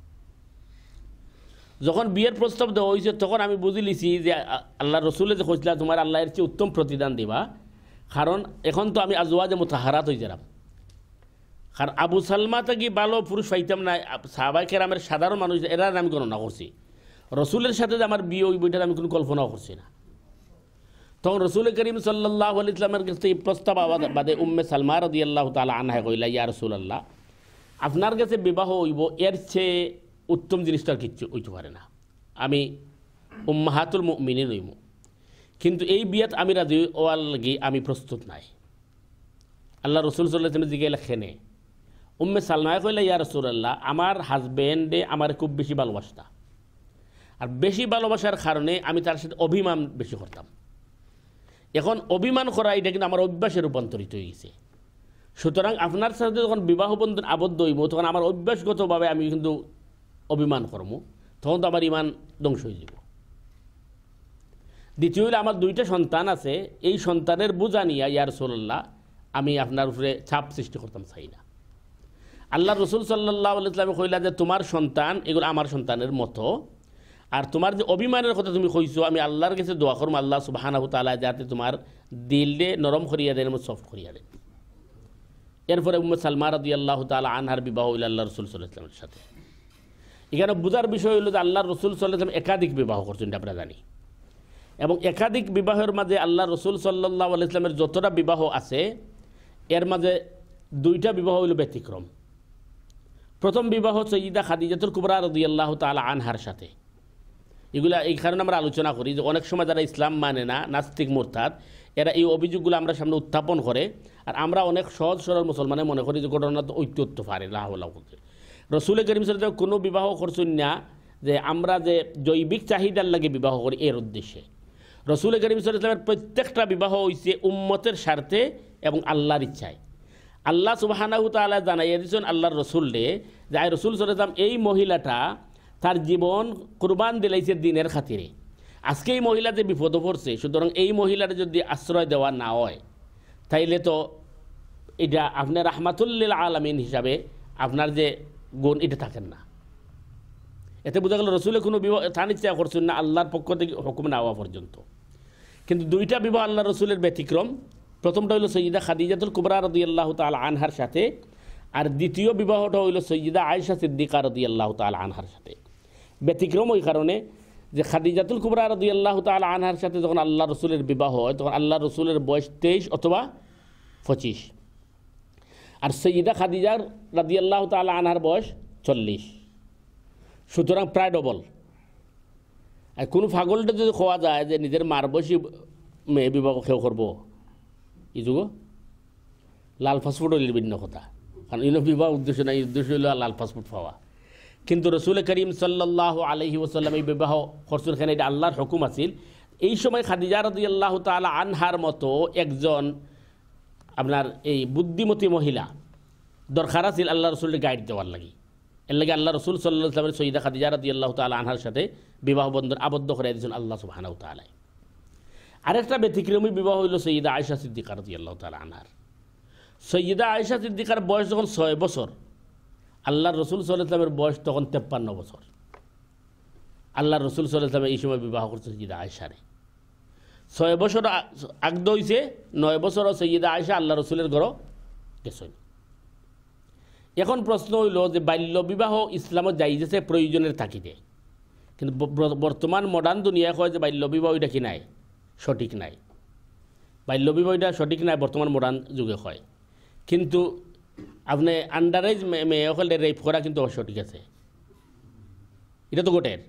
যখন বিয়ের প্রস্তাব দেওয়া হয়েছে তখন আমি বুঝে লিছি যে আল্লাহ রসুলে যে কইছিল তোমার আল্লাহ এর চেয়ে উত্তম প্রতিদান দিবা, কারণ এখন তো আমি আজওয়াজে মুতাহারাত হয়ে গেলাম। কারণ আবু সালমা থেকে ভালো পুরুষ পাইতাম না, সাহাবায়ে কেরামের সাধারণ মানুষ এরা আমি গণনা করছি, রসুলের সাথে যে আমার বিয়ে ওই বইটার আমি কোনো কল্পনাও করছি না। তখন রাসূল করিম সাল্লাল্লাহু আলাইহি ওয়াসাল্লামের কাছে এই প্রস্তাব বাদে উম্মে সালমা রাদিয়াল্লাহু তাআলা আনহা কইলা ইয়া রাসূলুল্লাহ আপনার কাছে বিবাহ হইব এর চেয়ে উত্তম জিনিসটার কিচ্ছু হইতে পারে না, আমি উম্মাহাতুল মুমিনিন হইব, কিন্তু এই বিয়াত আমি রাজি হওয়ার লাগি আমি প্রস্তুত নাই। আল্লাহ রসুল সাল্লাল্লাহু আলাইহি ওয়াসাল্লাম জিজ্ঞাসা খেনে উম্মে সালমা কইলা ইয়া রাসূলুল্লাহ আমার হাজবেন্ডে আমার খুব বেশি ভালোবাসতা, আর বেশি ভালোবাসার কারণে আমি তার সাথে অভিমান বেশি করতাম। এখন অভিমান করা এটা কিন্তু আমার অভ্যাসে রূপান্তরিত হয়ে গেছে, সুতরাং আপনার সাথে যখন বিবাহ বন্ধন আবদ্ধ হইব তখন আমার অভ্যাসগতভাবে আমি কিন্তু অভিমান করবো, তখন তো আমার ইমান ধ্বংস হয়ে যাব। দ্বিতীয় হইল আমার দুইটা সন্তান আছে, এই সন্তানের বোঝা নিয়া ইয়া রাসূলুল্লাহ আমি আপনার উপরে ছাপ সৃষ্টি করতাম চাই না। আল্লাহ রসুল সাল্লাল্লাহু আলাইহি ওয়াসাল্লাম কইলা যে তোমার সন্তান এগুলো আমার সন্তানের মতো, আর তোমার যে অভিমানের কথা তুমি কইছো আমি আল্লাহর কাছে দোয়া করব আল্লাহ সুবহানাহু ওয়া তাআলা যাতে তোমার দিলে নরম করিয়া দেন, সফট করিয়া দেন। এরপরে উম্মে সালমা রাদিয়াল্লাহু তাআলা আনহার বিবাহ হইল আল্লাহ রসুল সাল্লাল্লাহু আলাইহি ওয়াসাল্লামের সাথে। এখানে বুঝার বিষয় হইল যে আল্লাহ রসুল সাল্লাল্লাহু আলাইহি ওয়াসাল্লাম একাধিক বিবাহ করছেন, এটা আমরা জানি। এবং একাধিক বিবাহের মাঝে আল্লাহ রসুল সাল্লাল্লাহু আলাইহি ওয়াসাল্লামের যতটা বিবাহ আছে এর মাঝে দুইটা বিবাহ হইল ব্যতিক্রম। প্রথম বিবাহ সৈয়দা খাদিজাতুল কুবরা রাদিয়াল্লাহু তাআলা আনহার সাথে। এগুলা এই কারণে আমরা আলোচনা করি যে অনেক সময় যারা ইসলাম মানে না, নাস্তিক মুরতাদ, এরা এই অভিযোগগুলো আমরা সামনে উত্থাপন করে, আর আমরা অনেক সহজ সরল মুসলমানে মনে করি যে ঘটনা তো ঐক্যত্ব পারে রসুল করিম সাল্লাল্লাহু আলাইহি ওয়াসাল্লাম কোনো বিবাহ করছেন না যে আমরা যে জৈবিক চাহিদার লাগে বিবাহ করি এর উদ্দেশ্যে। রসুল করিম সাল্লাল্লাহু আলাইহি ওয়াসাল্লামের প্রত্যেকটা বিবাহ হইছে উম্মতের স্বার্থে এবং আল্লাহর ইচ্ছায়। আল্লাহ সুবহানাহু ওয়া তাআলা জানাইয়া দিয়েছেন আল্লাহর রসুলরে যে রসুল সাল্লাল্লাহু আলাইহি ওয়াসাল্লাম এই মহিলাটা তার জীবন কুরবান দিলাইছে দিনের খাতিরে। আজকে এই মহিলা যে বিপদ পড়ছে, সুতরাং এই মহিলার যদি আশ্রয় দেওয়া না হয় তাইলে তো এটা আপনার রাহমাতুল লিল আলামিন হিসাবে আপনার যে গুণ এটা থাকেন না। এতে বোঝা গেল রসুলের কোনো বিবাহ তার ইচ্ছা করছেন না আল্লাহর পক্ষ থেকে হুকুম না হওয়া পর্যন্ত। কিন্তু দুইটা বিবাহ আল্লাহ রসুলের ব্যতিক্রম। প্রথমটা হইল সৈয়দা খাদিজাতুল কুবরা রাদিয়াল্লাহু তাআলা আনহার সাথে, আর দ্বিতীয় বিবাহটা হইল সৈয়দা আয়েশা সিদ্দিকা রাদিয়াল্লাহু তাআলা আনহার সাথে। ব্যতিক্রম ওই কারণে যে খাদিজাতুল কুবরা রাদিয়াল্লাহু তাআলা আনহার সাথে যখন আল্লাহ রসুলের বিবাহ হয় তখন আল্লাহ রসুলের বয়স 23 অথবা 25, আর সৈয়দা খাদিজা রাদিয়াল্লাহু তাআলা আনহার বয়স 40। সুতরাং প্রায় ডবল। আর কোনো পাগলটা যদি খোয়া যায় যে নিজের মার বয়সী মেয়ে বিবাহ কেউ করবো, এই যুগ লাল পাসপোর্ট হইলে ভিন্ন কথা, কারণ ইনো বিবাহ উদ্দেশ্য নাই, উদ্দেশ্য হইল লাল পাসপোর্ট পাওয়া। কিন্তু রসুল করিম সাল্লাল্লাহু আলাইহি ওয়াসাল্লাম এই বিবাহ করছেন, এখানে এটা আল্লাহর হুকুম আছিল। এই সময় খাদিজা রাদিয়াল্লাহু তাআলা আনহার মতো একজন আপনার এই বুদ্ধিমতী মহিলা দরকার আছিল আল্লাহ রসুলের গাইড দেওয়ার লাগি। এর লাগে আল্লাহ রসুল সাল্লাল্লাহু আলাইহি ওয়াসাল্লাম সৈয়দা খাদিজা রাদিয়াল্লাহু তাআলা আনহার সাথে বিবাহ বন্ধন আবদ্ধ করে দিয়েছেন আল্লাহ সুবহানাহু ওয়া তাআলা। আরেকটা ব্যতিক্রমী বিবাহ হইল সৈয়দা আয়েশা সিদ্দিকা রাদিয়াল্লাহু তাআলা আনহার। সৈয়দা আয়েশা সিদ্দিকার বয়স যখন 6 বছর, আল্লাহর রসুল সাল্লাল্লাহু আলাইহি ওয়াসাল্লামের বয়স তখন 53 বছর। আল্লাহর রসুল সাল্লাল্লাহু আলাইহি ওয়াসাল্লাম এই সময় বিবাহ করছে সৈয়দা আয়েশারে। 6 বছর আগদ হইছে, 9 বছর সৈয়দা আয়েশা আল্লাহ রসুলের ঘর গেছেন। এখন প্রশ্ন হইল যে বাল্য বিবাহ ইসলামত জায়েজ প্রয়োজনের তাকিদে, কিন্তু বর্তমান মডার্ন দুনিয়ায় কয় যে বাল্য বিবাহ এটা কি নাই, সঠিক নাই। বাল্য বিবাহ এটা সঠিক নাই বর্তমান মডার্ন যুগে হয়। কিন্তু আপনি আন্ডারেজ মেয়ে হলে রেপ করা কিন্তু সঠিক আছে, এটা তো গোটের।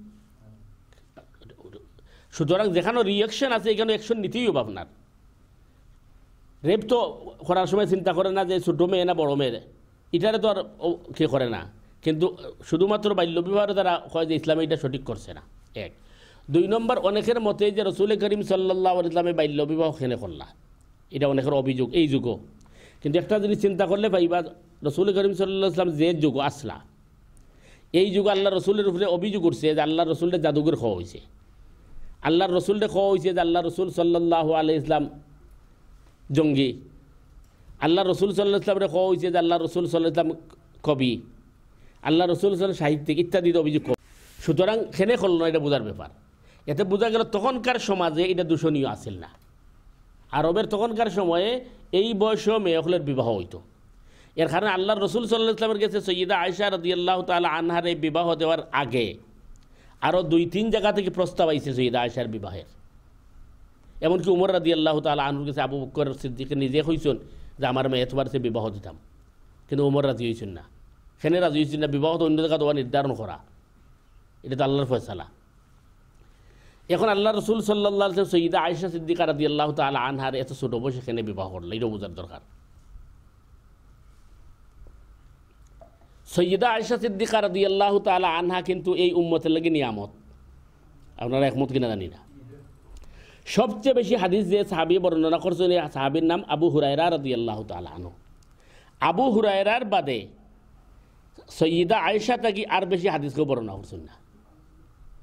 সুতরাং যেখানে রিয়াকশন আছে এখানে অ্যাকশন নিতেই হবে আপনার। রেপ তো করার সময় চিন্তা করে না যে ছোটো মেয়ে না বড়ো মেয়ে, এটারে তো আর কে করে না। কিন্তু শুধুমাত্র বাল্যবিবাহের দ্বারা হয় যে ইসলামে এটা সঠিক করছে না, 1। 2 নম্বর, অনেকের মতে যে রসুল করিম সাল্লাল্লাহু আলাইহি ওয়াসাল্লামে বাল্যবিবাহ কেন করলা, এটা অনেকের অভিযোগ এই যুগও। কিন্তু একটা জিনিস চিন্তা করলে পাইবা রসুল করিম সাল্লাল্লাহু আলাইহি ওয়াসাল্লাম যে যুগ আসলা, এই যুগ আল্লাহ রসুলের উপরে অভিযোগ করছে যে আল্লাহ রসুলের জাদুঘর খাওয়া হয়েছে। আল্লাহর রসুলটা খাওয়া হয়েছে যে আল্লাহ রসুল সাল্লাল্লাহু আলাইহি ওয়াসাল্লাম জঙ্গি। আল্লাহ রসুল সাল্লাল্লাহু আলাইহি ওয়াসাল্লামরে খাওয়া হয়েছে যে আল্লাহ রসুল সাল্লাল্লাহু আলাইহি ওয়াসাল্লাম কবি, আল্লাহ রসুল সাল্লাল্লাহু সাহিত্যিক ইত্যাদি অভিযোগ। সুতরাং খেনে করল না, এটা বোঝার ব্যাপার। এতে বোঝা গেল তখনকার সমাজে এটা দূষণীয় আসিল না। আরবের তখনকার সময়ে এই বয়সেও মেয়েগুলোর বিবাহ হইতো। এর কারণে আল্লাহ রসুল সাল্লাল্লাহু আলাইহি ওয়াসাল্লামের কাছে সৈয়দা আয়েশা রাদিয়াল্লাহু তাআলা আনহার এই বিবাহ দেওয়ার আগে আরও 2-3 জায়গা থেকে প্রস্তাব আইছে সৈয়দা আয়েশার বিবাহের। এমনকি উমর রাদিয়াল্লাহু তাআলা আনহুর কাছে আবু বকর সিদ্দিক নিজে কইছেন যে আমার মেয়ে তোমার সে বিবাহ দিতাম, কিন্তু উমর রাজি হয়েছেন না। সেখানে রাজি হয়েছেন না, বিবাহ তো অন্য জায়গা দেওয়া নির্ধারণ করা, এটা তো আল্লাহর ফয়সালা। এখন আল্লাহ রসুল সাল্লাল্লাহু আলাইহি ওয়াসাল্লাম সৈয়দা আয়েশা সিদ্দিকা রাদিয়াল্লাহু তাআলা আনহার এত ছোট বয়সে সেখানে বিবাহ করলেন, এটা বোঝার দরকার। সৈয়দা আয়েশা সিদ্দিকা রাদিয়াল্লাহু তাআলা আনহা কিন্তু এই উম্মতের লাগি নিয়ামত। আপনারা একমত কিনা জানি না। সবচেয়ে বেশি হাদিস যে সাহাবী বর্ণনা করছেন এই সাহাবীর নাম আবু হুরায়রা রাদিয়াল্লাহু তাআলা আনহু। আবু হুরায়রার বাদে সৈয়দা আয়েশা তাকি আর বেশি হাদিস কেউ বর্ণনা করছেন না।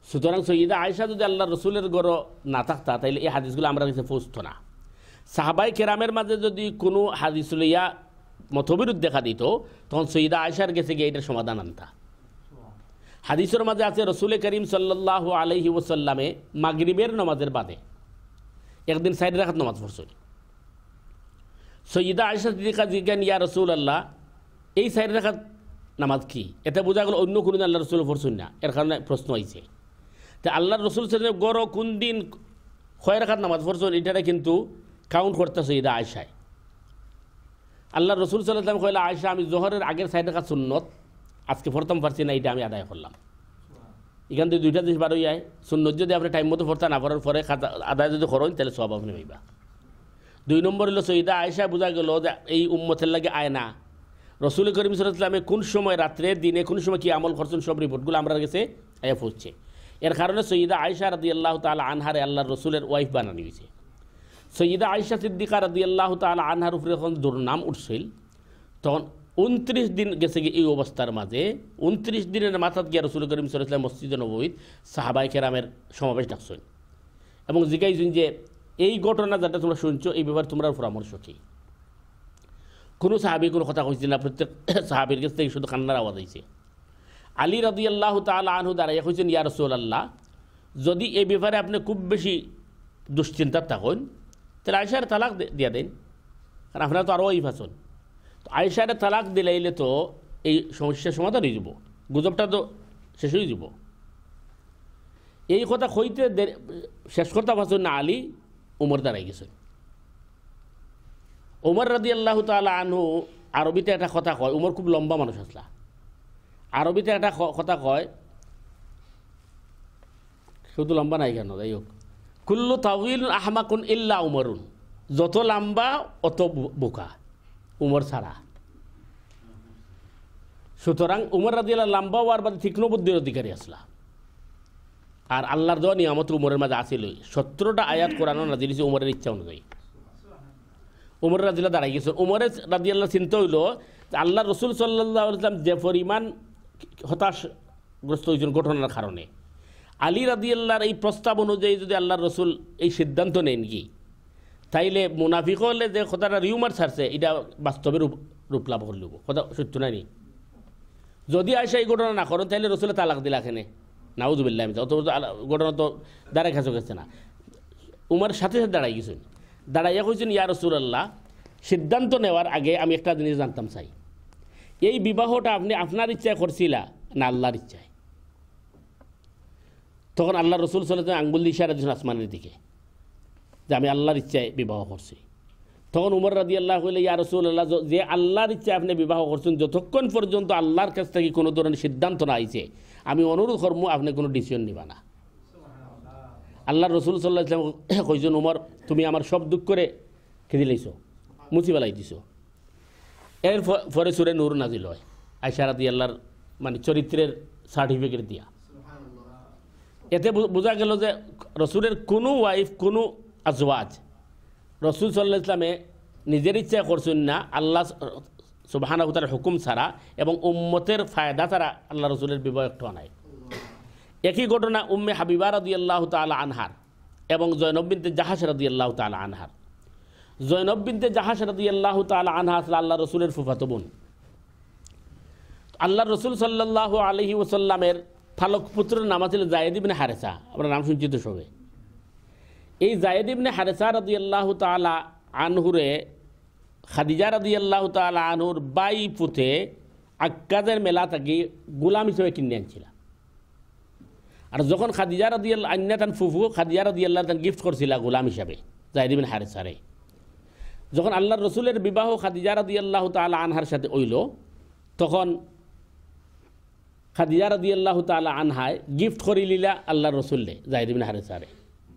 সুতরাং সৈয়দা আয়েশা যদি আল্লাহ রসুলের গড় না থাকতা তাইলে এই হাদিসগুলো আমরা কাছে পৌঁছত না। সাহাবাই কেরামের মাঝে যদি কোনো হাদিস লইয়া মতবিরোধ দেখা দিত তখন সৈয়দা আয়েশার গেছে গিয়ে এটার সমাধান আনতা। হাদিসের মাঝে আছে রসুল করিম সাল্লাল্লাহু আলাইহি ওয়াসাল্লামে মাগরিবের নামাজের বাদে একদিন 4 রাকাত নামাজ পড়ছেন। সৈয়দা আয়েশা সিদ্দিকা জিজ্ঞাসা ইয়া রাসূলুল্লাহ এই 4 রাকাত নামাজ কি? এটা বোঝা গেল অন্য কোনো আল্লাহ রসুল পড়ছেন না, এর কারণে প্রশ্ন হয়েছে তা আল্লাহ রসুল সাল্লাল্লাহু গড় কোন দিন 6 রাকাত নামাজ পড়ছেন এটা কিন্তু কাউন্ট করতে সৈয়দা আয়েশায়। আল্লাহ রসুল সাল্লাল্লাহু আলাইহি ওয়াসাল্লাম কইলা আয়েশা আমি জোহরের আগের 4 রাকাত সুন্নত আজকে পড়তাম পারছি না, এটা আমি আদায় করলাম। এখান থেকে 2টা জিনিস বার হয়ে যায়। সুন্নত যদি আপনি টাইম মতো পড়তে না পড়ার পরে আদায় যদি করেন তাহলে সব আপনি হইবা। 2 নম্বর হলো সৈয়দা আয়েশা বোঝা গেল যে এই উম্মতের লাগে আয়না রসুল করিম সাল্লাল্লাহু আলাইহি ওয়াসাল্লামে কোন সময় রাত্রে দিনে কোন সময় কি আমল করছেন সব রিপোর্টগুলো আমরা কাছে আয়া পৌঁছছে। এর কারণে সৈয়দা আয়েশা রাদিয়াল্লাহু তাআলা আনহারে আল্লাহর রসুলের ওয়াইফ বানানো হয়েছে। সৈয়দা আয়েশা সিদ্দিকা রাদিয়াল্লাহু তাআলা আনহার উপরে যখন দুর্নাম উঠছিল তখন 29 দিন গেছে এই অবস্থার মাঝে 29 দিনের মাথাত গিয়া রসুল করিম সাল্লাল্লাহু আলাইহি ওয়াসাল্লাম মসজিদে নববীত সাহাবায়ে কেরামের সমাবেশ ডাকছেন এবং জিজ্ঞাসেন যে এই ঘটনা যেটা তোমরা শুনছো এই ব্যাপারে তোমরা পরামর্শ কি? কোনো সাহাবী কোনো কথা কইছেন না, প্রত্যেক সাহাবীর কাছ থেকে শুধু কান্নার আওয়াজ আইছে। আলী রাদিয়াল্লাহু তাআলা আনহু দাঁড়াইয়া কইছেন ইয়া রাসূলুল্লাহ যদি এই ব্যাপারে আপনি খুব বেশি দুশ্চিন্তা থাকেন তাহলে আয়েশার তালাক দিয়া দেন, কারণ আপনারা তো আরও ওই ফাঁসন। তো আয়েশার তালাক দিলাইলে তো এই সমস্যার সমাধান হয়ে যাব, গুজবটা তো শেষ হয়ে যাব। এই কথা কইতে শেষ করতে পারছেন না আলী, উমর দাঁড়াই গেছেন। উমর রাদিয়াল্লাহু তাআলা আনহু আরবিতে একটা কথা কয়, উমর খুব লম্বা মানুষ আসলা, আরবিতে একটা কথা কয়, শুধু লম্বা নাই কেন যাই হোক, কুল্লু তাওয়িল আহমাকুন ইল্লা উমরুন, যত লম্বা অত বোকা উমর ছাড়া। সুতরাং উমর রাদিয়াল্লাহু লম্বা হওয়ার বাদে তীক্ষ্ণ বুদ্ধির অধিকারী আসলা। আর আল্লাহর দেওয়া নিয়ামত উমরের মাঝে আসিল। 17টা আয়াত কোরআন নাজিল হয়েছে উমরের ইচ্ছা অনুযায়ী। উমর রাদিয়াল্লাহু দাঁড়াই গেছে। উমরের রাদিয়াল্লাহু চিন্তা হইল আল্লাহ রসুল সাল্লাল্লাহু আলাইহি ওয়াসাল্লাম যে পরিমাণ হতাশগ্রস্ত হয়েছেন ঘটনার কারণে, আলী রাদিয়াল্লাহর এই প্রস্তাব অনুযায়ী যদি আল্লাহর রসুল এই সিদ্ধান্ত নেন কি তাইলে মুনাফিক হলে যে কথাটা রিউমার ছাড়ছে এটা বাস্তবে রূপ লাভ করল, কথা সত্য নাই। যদি আয়েশা এই ঘটনা না করেন তাহলে রসুলে তালাক দিলা এখানে নাউযুবিল্লাহ, অত ঘটনা তো দাঁড়ায় কাছে গেছে না। উমর সাথে সাথে দাঁড়াই গেছেন, দাঁড়াইয়া কইছেন ইয়া রাসূলুল্লাহ সিদ্ধান্ত নেওয়ার আগে আমি একটা জিনিস জানতাম চাই, এই বিবাহটা আপনি আপনার ইচ্ছায় করছিলা না আল্লাহর ইচ্ছায়? তখন আল্লাহ রসুল সাল্লাল্লাহু আলাইহি ওয়াসাল্লাম আঙ্গুল দিয়ে ইশারা দিয়েছেন আসমানের দিকে যে আমি আল্লাহর ইচ্ছায় বিবাহ করছি। তখন উমর রাদিয়াল্লাহু কইলেন ইয়া রাসূলুল্লাহ যে আল্লাহর ইচ্ছায় আপনি বিবাহ করছেন যতক্ষণ পর্যন্ত আল্লাহর কাছ থেকে কোনো ধরনের সিদ্ধান্ত না আইছে আমি অনুরোধ করবো আপনি কোনো ডিসিশন নিবা না। আল্লাহ রসুল সাল্লাল্লাহু আলাইহি ওয়াসাল্লাম কইছেন উমর তুমি আমার সব দুঃখ করে খেদি লাইছো, মুছি বেলাই দিছো। এর পরে সূরা নূর নাজিল হয় আয়েশা রাদিয়াল্লাহর মানে চরিত্রের সার্টিফিকেট দিয়া। এতে বোঝা গেল যে রসুলের কোনো ওয়াইফ কোনো আজওয়াজ রসুল সাল্লাল্লাহু আলাইহি ওয়াসাল্লামে নিজের ইচ্ছা করছেন না আল্লাহ সুবহানাহু ওয়া তাআলার হুকুম ছাড়া এবং উম্মতের ফায়দা ছাড়া আল্লাহ রসুলের বিবাহ একটু নাই। একই ঘটনা উম্মে হাবিবা রাদিয়াল্লাহু তাআলা আনহার এবং জয়নব বিনতে জাহাশ রাদিয়াল্লাহু তাআলা আনহার। জয়নব বিনতে জাহাশ রাদিয়াল্লাহু তাআলা আনহা আসলে আল্লাহ রসুলের ফুফাতো বোন। আল্লাহ রসুল সাল্লাল্লাহু আলাইহি ওয়াসাল্লামের ফালক পুত্রের নাম ছিল যায়েদ ইবনে হারেসা, আমরা নাম শুনছি তো সবে। এই যায়েদ ইবনে হারেসা রাদিয়াল্লাহু তাআলা আনহুরে খাদিজা রাদিয়াল্লাহু তাআলা আনহুর বাই পুতে আক্কাদের মেলা থেকে গোলাম হিসেবে কিনে আনছিল। আর যখন খাদিজা রাদিয়াল্লাহু আন্না তান ফুফু খাদিজা রাদিয়াল্লাহু তান গিফট করছিল গোলাম হিসাবে যায়েদ ইবনে হারেসারে। যখন আল্লাহর রসুলের বিবাহ খাদিজা রাদিয়াল্লাহু তাআলা আনহার সাথে হইল তখন খাদিজা রাদিয়াল্লাহু তাআলা আনহায় গিফট করিলিলা আল্লাহর রসুললে যায়েদ ইবনে হারেসারে।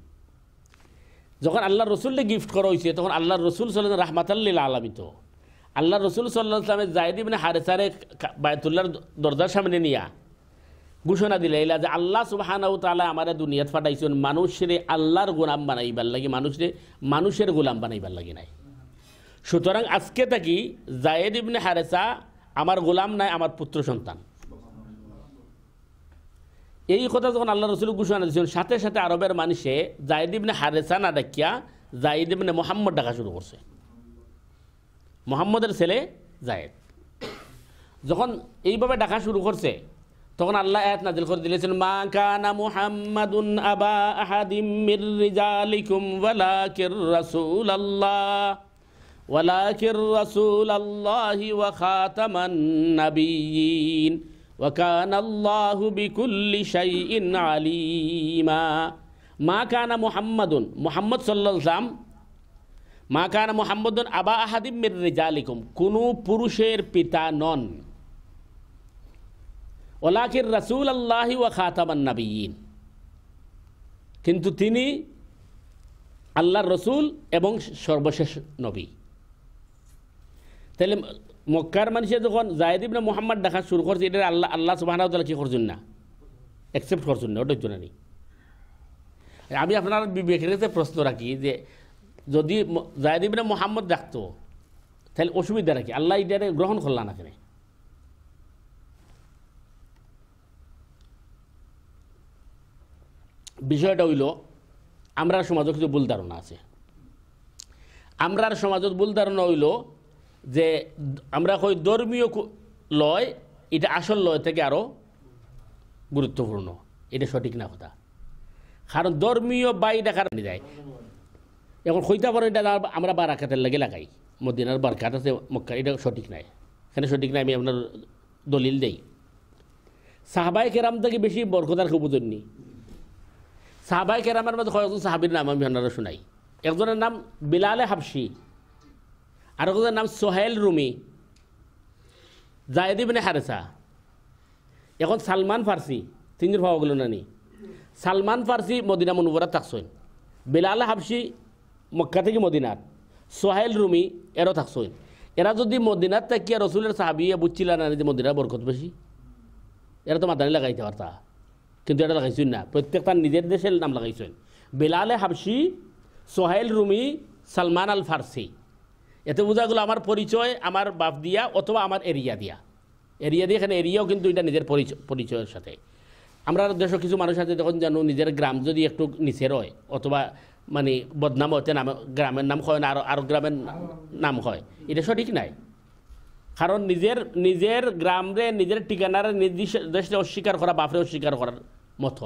যখন আল্লাহর রসুললে গিফট করা হয়েছে তখন আল্লাহর রসুল সাল্লাল্লাহু আলাইহি ওয়াসাল্লাম রাহমাতাল লিল আলামিন তো আল্লাহর রসুল সাল্লাল্লাহু আলাইহি ওয়াসাল্লাম যায়েদ ইবনে হারেসারে বায়তুল্লাহর দরজার সামনে নিয়া ঘোষণা দিলাইলা যে আল্লাহ সুবহানাহু ওয়া তাআলা আমারে দুনিয়াত পাঠাইছেন মানুষের আল্লাহর গোলাম বানাইবার লাগি, মানুষের গোলাম বানাইবার লাগি নাই। সুতরাং আজকে থাকি যায়েদ ইবনে হারেসা আমার গোলাম নাই, আমার পুত্র সন্তান। এই কথা যখন আল্লাহ রসুল ঘোষণা দিয়েছেন, সাথে সাথে আরবের মানুষে জায়েদ ইবনে হারেসা না ডাকিয়া জায়েদ ইবনে মুহাম্মদ ডাকা শুরু করছে। মুহাম্মদের ছেলে জায়েদ যখন এইভাবে ডাকা শুরু করছে, তখন আল্লাহ আয়াত নাযিল করে দিয়েছেন, মা কানা মুহাম্মাদুন আবা আহাদিম মির রিজালিকুম ওয়ালাকির রাসূলুল্লাহি ওয়া খাতামান নাবিয়্যিন ওয়া কানা আল্লাহু বিকুল্লি শাইইন আলীমা। মা কানা মুহাম্মাদুন, মুহাম্মদ সাল্লাল্লাহু আলাইহি ওয়াসাল্লাম, মা কানা মুহাম্মাদুন আবা আহাদিম মির রিজালিকুম, কোনো পুরুষের পিতা নন, ওয়ালাকির রাসূলুল্লাহি ওয়া খাতামান নাবিয়্যিন, কিন্তু তিনি আল্লাহর রসুল এবং সর্বশেষ নবী। তাহলে মক্কার মানুষে যখন জায়েদ ইবনে মুহাম্মদ ডাকা শুরু করছে, এটা আল্লাহ সুবহানাহু ওয়া তাআলা কি করছেন না, অ্যাকসেপ্ট করছেন না, ওটার জন্য নেই। আমি আপনার বিবেকের কাছে প্রশ্ন রাখি যে যদি জায়েদ ইবনে মুহাম্মদ ডাকতো তাহলে অসুবিধা রাখি, আল্লাহ এটারে গ্রহণ করলা না কেন? বিষয়টা হইল আমরার সমাজও কিছু ভুল ধারণা আছে। আমরার সমাজত ভুল ধারণা হইল যে আমরা কই ধর্মীয় লয় এটা আসল লয় থেকে আরও গুরুত্বপূর্ণ, এটা সঠিক না কথা। কারণ ধর্মীয় বাই দেখার যায়, এখন কইতা পারো এটা আমরা বারাকাতের লাগে লাগাই, মদিনার বারাকাত আছে মক্কা, এটা সঠিক নাই, এখানে সঠিক নাই। আমি আপনার দলিল দেই, সাহাবায়ে কেরাম থেকে বেশি বরকতার কেউ বুঝেননি। সাহাবায়ে কেরামের মধ্যে কয়েকজন সাহাবীর নাম আমি আপনারা শোনাই। একজনের নাম বিলালে হাবশি, আর একজনের নাম সোহেল রুমি, জায়েদ ইবনে হারেসা, এখন সালমান ফার্সি, তিনজন পাওয়া গেল না নি। সালমান ফার্সি মদিনা মুনওয়ারাত থাকছেন, বিলালে হাবশি মক্কা থেকে মদিনার, সোহেল রুমি এরও থাকছেন। এরা যদি মদিনার থাকিয়া রসুলের সাহাবিয়ে বুঝছিল না যে মদিনার বরকত বেশি, এরা তো মাদানি লাগাইতে পারতা, কিন্তু এটা লাগাইছেন না, প্রত্যেকটা নিজের দেশের নাম লাগাইছেন। বিলালে হাবশি, সোহেল রুমি, সালমান আল ফার্সি। এতে বোঝা গেল আমার পরিচয় আমার বাপ দিয়া অথবা আমার এরিয়া দিয়া, এখানে এরিয়াও কিন্তু এটা নিজের পরিচয়ের সাথে। আমরা দেশে কিছু মানুষ আছে যখন জানো নিজের গ্রাম যদি একটু নিচে রয় অথবা মানে বদনাম হতে নাম, গ্রামের নাম হয় না আরো গ্রামের নাম হয়, এটা সঠিক নাই। কারণ নিজের গ্রামরে নিজের ঠিকানার নির্দিষ্ট দেশে অস্বীকার করা বাপরে অস্বীকার করার মতো।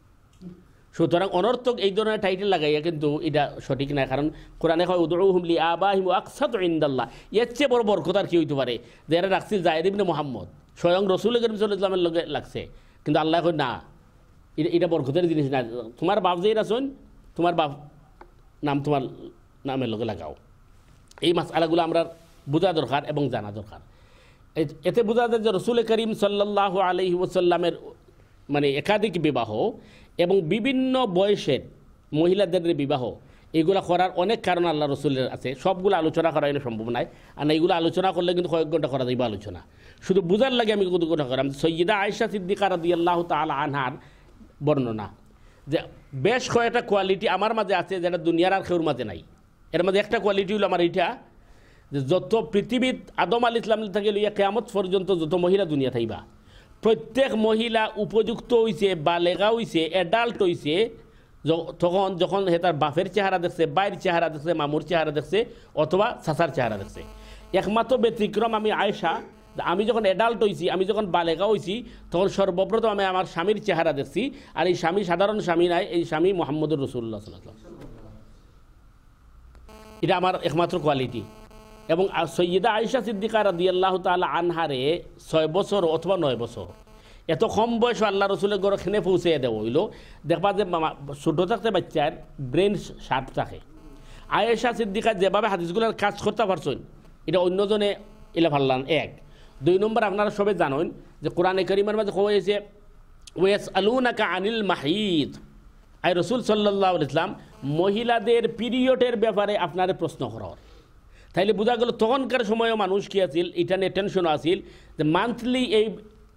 সুতরাং অনর্থক এই ধরনের টাইটেল লাগাইয়া কিন্তু এটা সঠিক নাই। কারণ কোরআনে হয় উদউহুম লিআবাহিম ওয়া আকসাতু ইনদাল্লাহ, এর চেয়ে বড় বরকত আর কি হইতে পারে যে এরা রাখছিল জায়েদ ইবনে মুহাম্মদ, স্বয়ং রাসূল করিম সাল্লাল্লাহু আলাইহি ওয়াসাল্লামের লগে লাগছে, কিন্তু আল্লাহ কই না, এটা বরকতের জিনিস না, তোমার বাপ যেই রাসূল তোমার বাপ নাম তোমার নামের লগে লাগাও। এই মাসআলাগুলো আমরা বোঝা দরকার এবং জানা দরকার। এতে বোঝা যায় যে রাসূল করিম সাল্লাল্লাহু আলাইহি ওয়াসাল্লামের মানে একাধিক বিবাহ এবং বিভিন্ন বয়সের মহিলাদের বিবাহ, এগুলো করার অনেক কারণ আল্লাহ রসুলের আছে। সবগুলো আলোচনা করা এনে সম্ভব নয়, আর এইগুলো আলোচনা করলে কিন্তু কয়েক ঘন্টা করা যাইব আলোচনা। শুধু বুঝার লাগে আমি কত কথা করাম। সৈয়দা আয়েশা সিদ্দিকা রাদিয়াল্লাহু তাআলা আনহার বর্ণনা যে বেশ কয়েকটা কোয়ালিটি আমার মাঝে আছে যেটা দুনিয়ার আর কেউর মাঝে নাই। এর মাঝে একটা কোয়ালিটি হলো আমার এইটা যে যত পৃথিবীত আদম আলাইহিস সালাম থেকে লইয়া কিয়ামত পর্যন্ত যত মহিলা দুনিয়া থাইবা, প্রত্যেক মহিলা উপযুক্ত হইছে, বালেগা হইছে, অ্যাডাল্ট হইছে তখন যখন হে তার বাপের চেহারা দেখছে, বাইরের চেহারা দেখছে, মামুর চেহারা দেখছে অথবা চাচার চেহারা দেখছে। একমাত্র ব্যতিক্রম আমি আয়েশা, আমি যখন অ্যাডাল্ট হইছি, আমি যখন বালেগা হইছি তখন সর্বপ্রথম আমি আমার স্বামীর চেহারা দেখছি। আর এই স্বামী সাধারণ স্বামী নাই, এই স্বামী মুহাম্মদুর রাসূলুল্লাহ সাল্লাল্লাহু আলাইহি ওয়াসাল্লাম। এটা আমার একমাত্র কোয়ালিটি। এবং সৈয়দা আয়েশা সিদ্দিকা রাদিয়াল্লাহু তাআলা আনহারে 6 বছর অথবা 9 বছর, এত কম বয়স আল্লাহ রসুলের ঘরে খেনে পৌঁছে দেওয়া হইল। দেখবা যে ছোটো থাকতে বাচ্চার ব্রেন শার্প থাকে। আয়েশা সিদ্দিকা যেভাবে হাদিসগুলোর কাজ করতে পারছেন, এটা অন্যজনে এলে ভাল্লান। 1 2 নম্বর আপনারা সবাই জানেন যে কোরআনে কারীমের মাঝে কওয়া হয়েছে ওয়াসআলুনাকা আনিল মাহিদ, আই রসুল সাল্লাল্লাহু আলাইহি ওয়াসাল্লাম মহিলাদের পিরিয়ডের ব্যাপারে আপনার প্রশ্ন করার। তাইলে বোঝা গেল তখনকার সময়ও মানুষ কি আছিল, এটা নিয়ে টেনশনও আছিল যে মান্থলি এই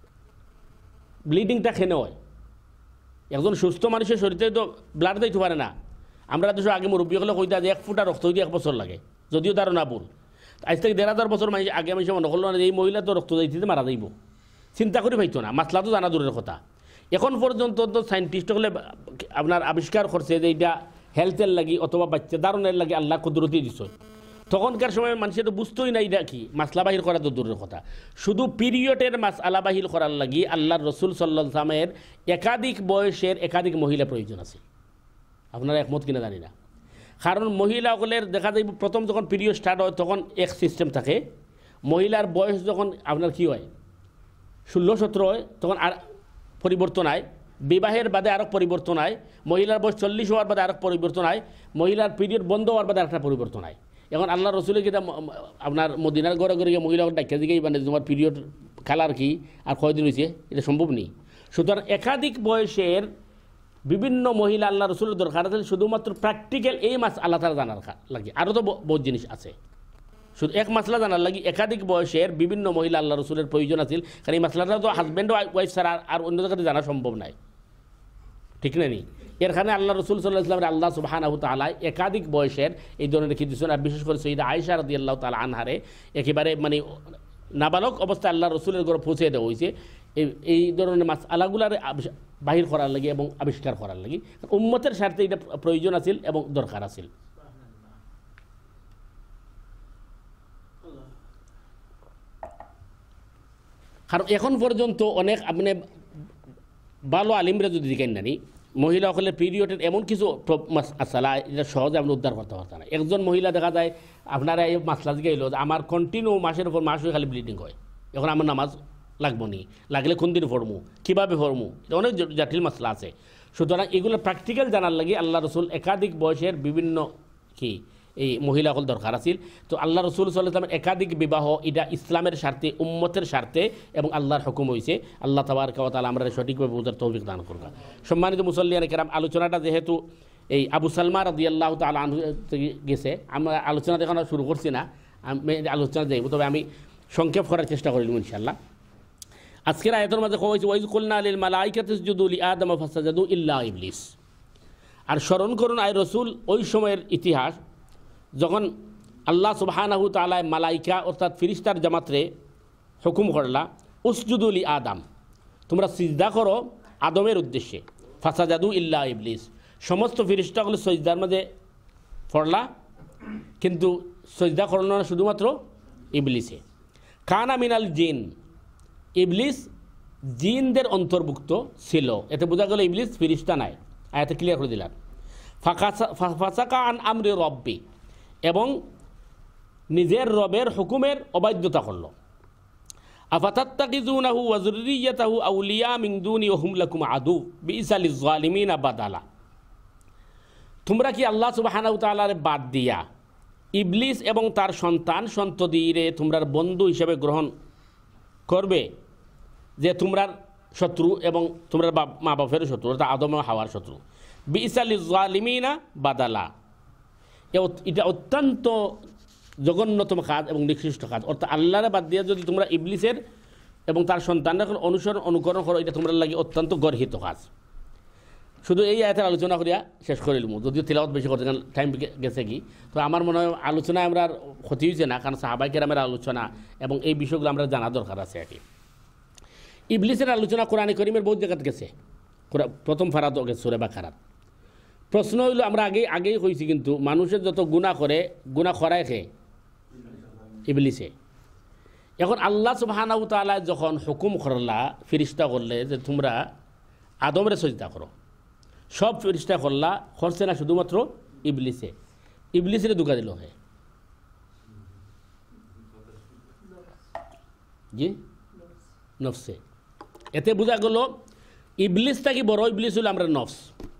ব্লিডিংটা খেনে হয়। একজন সুস্থ মানুষের শরীরে তো ব্লাড দিতে পারে না। আমরা তো আগে মুরব্বী হলে কইতা যে 1 ফুটা রক্ত হইতে 1 বছর লাগে, যদিও তার না ভুল। আজ থেকে 1500 বছর আগে মানুষ মনে করলো না যে এই মহিলা তো রক্ত দিতে মারা যাইব, চিন্তা করে পাইতো না, মাসলা তো জানা দূরের কথা। এখন পর্যন্ত তো সায়েন্টিস্ট হলে আপনার আবিষ্কার করছে যে এটা হেলথের লাগি অথবা বাচ্চা দারণের লাগি আল্লাহ কুদরতি দিছে। তখনকার সময় মানুষের তো বুঝতোই না এটা কি মাসলা বাহির করা তো দূরের কথা, শুধু পিরিয়ডের মাসআলা বাহির করার লাগি আল্লাহর রসুল সাল্লাল্লাহু আলাইহি ওয়াসাল্লামের একাধিক বয়সের একাধিক মহিলা প্রয়োজন আছে। আপনারা একমত কিনা জানি না, কারণ মহিলাগুলোর দেখা যায় প্রথম যখন পিরিয়ড স্টার্ট হয় তখন এক সিস্টেম থাকে, মহিলার বয়স যখন আপনার কি হয় 16-17 হয় তখন আর পরিবর্তন হয়, বিবাহের বাদে আরও পরিবর্তন হয়, মহিলার বয়স 40 হওয়ার বাদে আরও পরিবর্তন হয়, মহিলার পিরিয়ড বন্ধ হওয়ার বাদে আরেকটা পরিবর্তন হয়। এখন আল্লাহ রসুলের যেটা আপনার মদিনার ঘরে ঘরে গিয়ে মহিলা ডাক্তার দিকেই মানে তোমার পিরিয়ড কালার কি আর কয়দিন হয়েছে এটা সম্ভব নেই। সুতরাং একাধিক বয়সের বিভিন্ন মহিলা আল্লাহ রসুলের দরকার আছে, শুধুমাত্র প্র্যাকটিক্যাল এই মাস আল্লাহ তারা জানার লাগে, আরও তো বহুত জিনিস আছে। শুধু এক মাসলা জানার লাগি একাধিক বয়সের বিভিন্ন মহিলা আল্লাহ রসুলের প্রয়োজন আছিল, কারণ এই মাসলাটা তো হাজব্যান্ড ওয়াইফ ছাড়া আর অন্য জায়গাতে জানা সম্ভব নাই, ঠিক না নি? এরখানে আল্লাহ রসুল সাল্লাল্লাহু আলাইহি ওয়াসাল্লাম আল্লাহ সুবহানাহু ওয়া তাআলা একাধিক বয়সের এই ধরনের কি দিয়েছেন। আর বিশেষ করে সৈয়দা আয়েশা রাদিয়াল্লাহু তাআলা আনহারে একেবারে মানে নাবালক অবস্থায় আল্লাহ রসুলের ঘরে পৌঁছে দেওয়া হয়েছে এই ধরনের মাসআলাগুলার বাহির করার লাগি এবং আবিষ্কার করার লাগি উম্মতের স্বার্থে এটা প্রয়োজন আছিল এবং দরকার আছিল। কারণ এখন পর্যন্ত অনেক আপনি ভালো আলিমরা যদি দেখেন নানি মহিলা সকলের পিরিয়ডের এমন কিছু মাসআলা এটা সহজে আপনি উদ্ধার করতে পারতেন না। একজন মহিলা দেখা যায় আপনারা এই মাসলা দিকে এলো আমার কন্টিনিউ মাসের উপর মাস হয়ে খালি ব্লিডিং হয়, এখন আমার নামাজ লাগবো নি, লাগলে কোন দিন পড়মু, কীভাবে পড়মু, এটা অনেক জটিল মাসলা আছে। সুতরাং এগুলো প্র্যাকটিক্যাল জানার লাগে আল্লাহ রসুল একাধিক বয়সের বিভিন্ন কি এই মহিলাগুলো দরকার আছিল। তো আল্লাহ রসুল সাল্লাল্লাহু আলাইহি ওয়াসাল্লামের একাধিক বিবাহ এটা ইসলামের স্বার্থে উম্মতের স্বার্থে এবং আল্লাহর হুকুম হয়েছে। আল্লাহ তাবারকা ওয়া তাআলা আমরা সঠিকভাবে বুঝার তৌফিক দান করুন। সম্মানিত মুসল্লিয়ানে কেরাম, আলোচনাটা যেহেতু এই আবু সালমা রাদিয়াল্লাহু তাআলা আনহু গেছে, আমরা আলোচনা এখন শুরু করছি না, আমি আলোচনা যাইব, তবে আমি সংক্ষেপ করার চেষ্টা করিলাম ইনশাআল্লাহ। আজকের আয়াতের মাঝে কওয়া হয়েছে ওয়াইজ কুলনা লিল মালাইকাতি ইসজুদু লিআদম ফাসাজাদু ইল্লা ইবলিস। আর স্মরণ করুন আয় রসুল ওই সময়ের ইতিহাস যখন আল্লাহ সুবহানাহু তাআলা মালাইকা অর্থাৎ ফিরিস্তার জামাতরে হুকুম করলা উসজুদু লি আদম, তোমরা সিজদা করো আদমের উদ্দেশ্যে, ফাসাজাদু ইল্লা ইবলিস, সমস্ত ফিরিস্তাগুলো সজদার মধ্যে পড়লা, কিন্তু সজদা করল না শুধুমাত্র ইবলিসে। কানা মিনাল জিন, ইবলিস জিনদের অন্তর্ভুক্ত ছিল, এতে বোঝা গেল ইবলিস ফিরিস্তা নাই, আয়াতে ক্লিয়ার করে দিলাম। ফাসাকা আন আমরি রব্বি, এবং নিজের রবের হুকুমের অবাধ্যতা করল। আফাতাত্তাকিজুনাহু ওয়া যুররিয়াতাহু আউলিয়া মিন দুনি ওয়া হুম লাকুম আদু বিইসা লিয-যালিমিনা বাদালা। তোমরা কি আল্লাহ সুবহানাহু ওয়া তাআলার বাদ দিয়া ইবলিস এবং তার সন্তান সন্ততিরে তোমরার বন্ধু হিসেবে গ্রহণ করবে, যে তোমরার শত্রু এবং তোমরা মা বাপের শত্রু, অর্থাৎ আদম ও হাওয়ার শত্রু। বিইসা লিয-যালিমিনা বাদালা, এটা অত্যন্ত জঘন্যতম কাজ এবং নিকৃষ্ট কাজ। অর্থাৎ আল্লাহর বাদ দিয়ে যদি তোমরা ইবলিসের এবং তার সন্তানরা অনুকরণ করো, এটা তোমরা লাগে অত্যন্ত গর্হিত কাজ। শুধু এই আয়াতের আলোচনা করিয়া শেষ করিলাম, যদিও তিলাওয়াত বেশি করতে টাইম গেছে কি, তো আমার মনে হয় আলোচনায় আমরা ক্ষতি হয়েছে না, কারণ সাহাবায়ে কেরামের আলোচনা এবং এই বিষয়গুলো আমরা জানা দরকার আছে আর কি। ইবলিসের আলোচনা কোরআনে কারীমের বহুত জায়গাতে গেছে, প্রথম ফারাত গেছে সূরা বাকারাত। প্রশ্ন হইল আমরা আগেই কইছি, কিন্তু মানুষের যত গুনাহ করে, গুনাহ করায় খে ইবলিসে। এখন আল্লাহ সুবহানাহু ওয়া তাআলা যখন হুকুম করলা ফিরিস্তা করলে যে তোমরা আদমরে সজদা করো, সব ফিরিস্তা করলা, করছে না শুধুমাত্র ইবলিসে। ইবলিসের ধোঁকা দিল হে, জি নফসে। এতে বোঝা গেল ইবলিস থাকি বড় ইবলিস হলো আমরা নফস,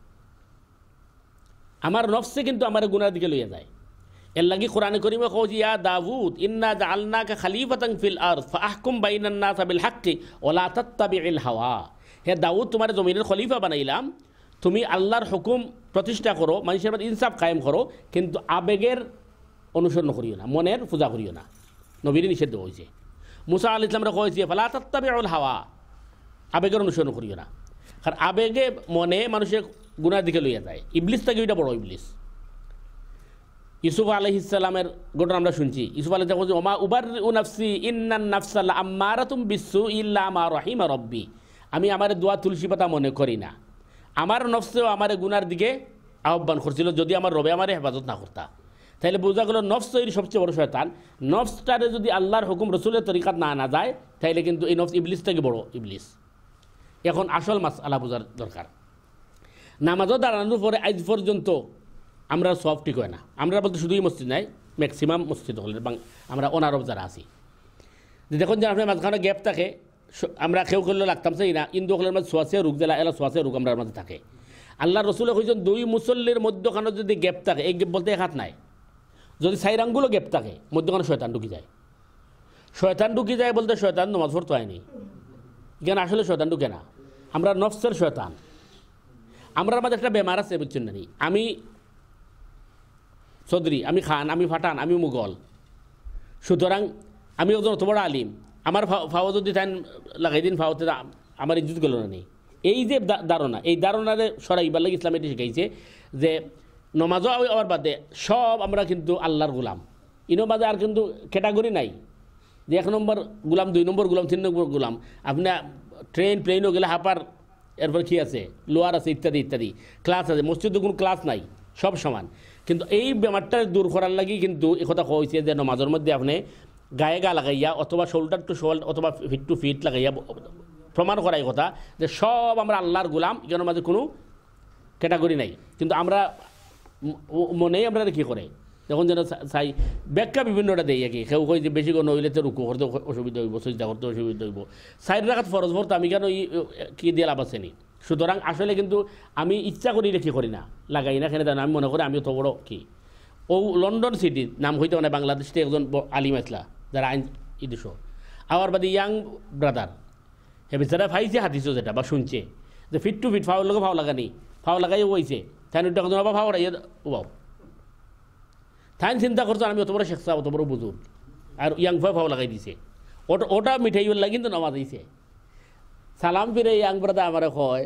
আমার নফসে কিন্তু আমার গুনার দিকে লইয়া যায়। এর লাগি কোরআনে কারীমে কওয়া ইয়া দাউদ ইন্না জাআলনাকা খলিফাতান ফিল আরদ ফাহকুম বাইনান নাস বিল হাক্কি ওয়া লা তাত্তাবিল হাওয়া। হে দাউদ, তোমার জমিনের খলিফা বানাইলাম, তুমি আল্লাহর হুকুম প্রতিষ্ঠা করো, মানুষের মধ্যে ইনসাফ কায়েম করো, কিন্তু আবেগের অনুসরণ করিও না, মনের পূজা করিও না। নবীর নিষেধ হয়েছে। মুসা আলাইহিস সালামরা কইছে ফালা তাত্তাবিউল হাওয়া, আবেগের অনুসরণ করিও না, কারণ আবেগে মনে মানুষের গুনার দিকে লইয়া যায়। ইবলিস থেকে ওইটা বড় ইবলিস। ইউসুফ আলাইহিস সালামের ঘটনা আমরা শুনছি। ইউসুফ আলাইহিস সালাম বলছে ওমা উবাররিউ নাফসি ইন্নান নাফসা লাআম্মারাতুম বিসসুই ইল্লা মা রাহিমা রাব্বি। আমি আমার দোয়া তুলসী পাতা মনে করি না। আমার নফসেও আমার গুনার দিকে আহ্বান করছিল, যদি আমার রবে আমার হেফাজত না করতা। তাইলে বোঝা গেল নফস এর সবচেয়ে বড় শয়তান। নফসটারে যদি আল্লাহর হুকুম রসুলের তরিকাত না আনা যায়, তাইলে কিন্তু এই নফস ইবলিস থেকে বড় ইবলিস। এখন আসল মাসআলা বোঝার দরকার। নামাজও দাঁড়ানোর পরে আজ পর্যন্ত আমরা সব ঠিক হয় না। আমরা বলতে শুধুই মসজিদ নাই, ম্যাক্সিমাম মসজিদ হলে আমরা অনারব যারা আছি, যে দেখুন যে আপনার মাঝখানে গ্যাপ থাকে, আমরা কেউ করলে লাগতাম চাই না, ইন্দু হলের মাঝে সোয়াশিয়া রোগ দিলা এলা সোয়াশিয়া রোগ আমরা মাঝে থাকে। আল্লাহ রসুলে কইছেন দুই মুসল্লির মধ্যখানে যদি গ্যাপ থাকে, এই গ্যাপ বলতে এক হাত নাই, যদি সাইর আঙ্গুলও গ্যাপ থাকে মধ্যখানে শয়তান ঢুকি যায়। শয়তান ঢুকি যায় বলতে শয়তান নামাজ পড়তে হয়নি, এখানে আসলে শয়তান ঢুকে না, আমরা নফসের শয়তান। আমরা মাঝে একটা বেমার আছে বুঝছেন না, আমি চৌধুরী, আমি খান, আমি ফাটান, আমি মুঘল, সুতরাং আমি ওজন অত বড় আলিম, আমার ফাও যদি তাই লাগাই দিন ফাওতে আমার ইজ্জত গেল না নেই। এই যে ধারণা, এই ধারণারে সরাইবার লাগে ইসলাম এটি শিখাইছে যে নমাজও আবার বাদে সব আমরা কিন্তু আল্লাহর গোলাম। ইনো বাদে আর কিন্তু ক্যাটাগরি নাই যে 1 নম্বর গোলাম, 2 নম্বর গোলাম, 3 নম্বর গোলাম। আপনার ট্রেন প্লেনও গেলে হাঁপার, এরপর কী আছে, লোয়ার আছে, ইত্যাদি ইত্যাদি ক্লাস আছে। মসজিদে কোনো ক্লাস নাই, সব সমান। কিন্তু এই বেমারটা দূর করার লাগি কিন্তু এ কথা কইছে যে নমাজের মধ্যে আপনি গায়ে গা লাগাইয়া অথবা শোল্ডার টু শোল্ডার অথবা ফিট টু ফিট লাগাইয়া প্রমাণ করা এই কথা যে সব আমরা আল্লাহর গোলাম, এখানের মাঝে কোনো ক্যাটাগরি নাই। কিন্তু আমরা মনেই আমরা কী করে যখন যেন চাই ব্যাখ্যা বিভিন্নটা দেই আর কি। কেউ কই যে বেশি কোনো হইলে তো রুকু করতে অসুবিধা হইব, সজদা করতে অসুবিধা হইব, 4 রাকাত ফরজ ভরতে আমি কেন কী দিয়ে লাভ আছে নি। সুতরাং আসলে কিন্তু আমি ইচ্ছা করি রেখে করি না, লাগাই না, কেন আমি মনে করি আমি অত বড় কি। ও লন্ডন সিটি নাম হইতে মানে বাংলাদেশ থেকে একজন আলিম আসলা যারা আইন ইদিস আবার বাদে ইয়াং ব্রাদার হে বেচারা ফাইছে হাতিছো যেটা বা শুনছে যে ফিট টু ফিট ফাউল লোক ফাও লাগানি, ফাও লাগাই ওইছে তাই তখন আবার ফাও রাইয়ে ওবাও তাই চিন্তা করছো আমি অত বড় শেখা অত বড় বুঝুন, আর ইয়াং ফাও লাগাই দিছে। ওটা মিঠাই লাগে কিন্তু নামাজ দিছে। সালাম ফিরে ইয়াং ব্রাদার আমার কয়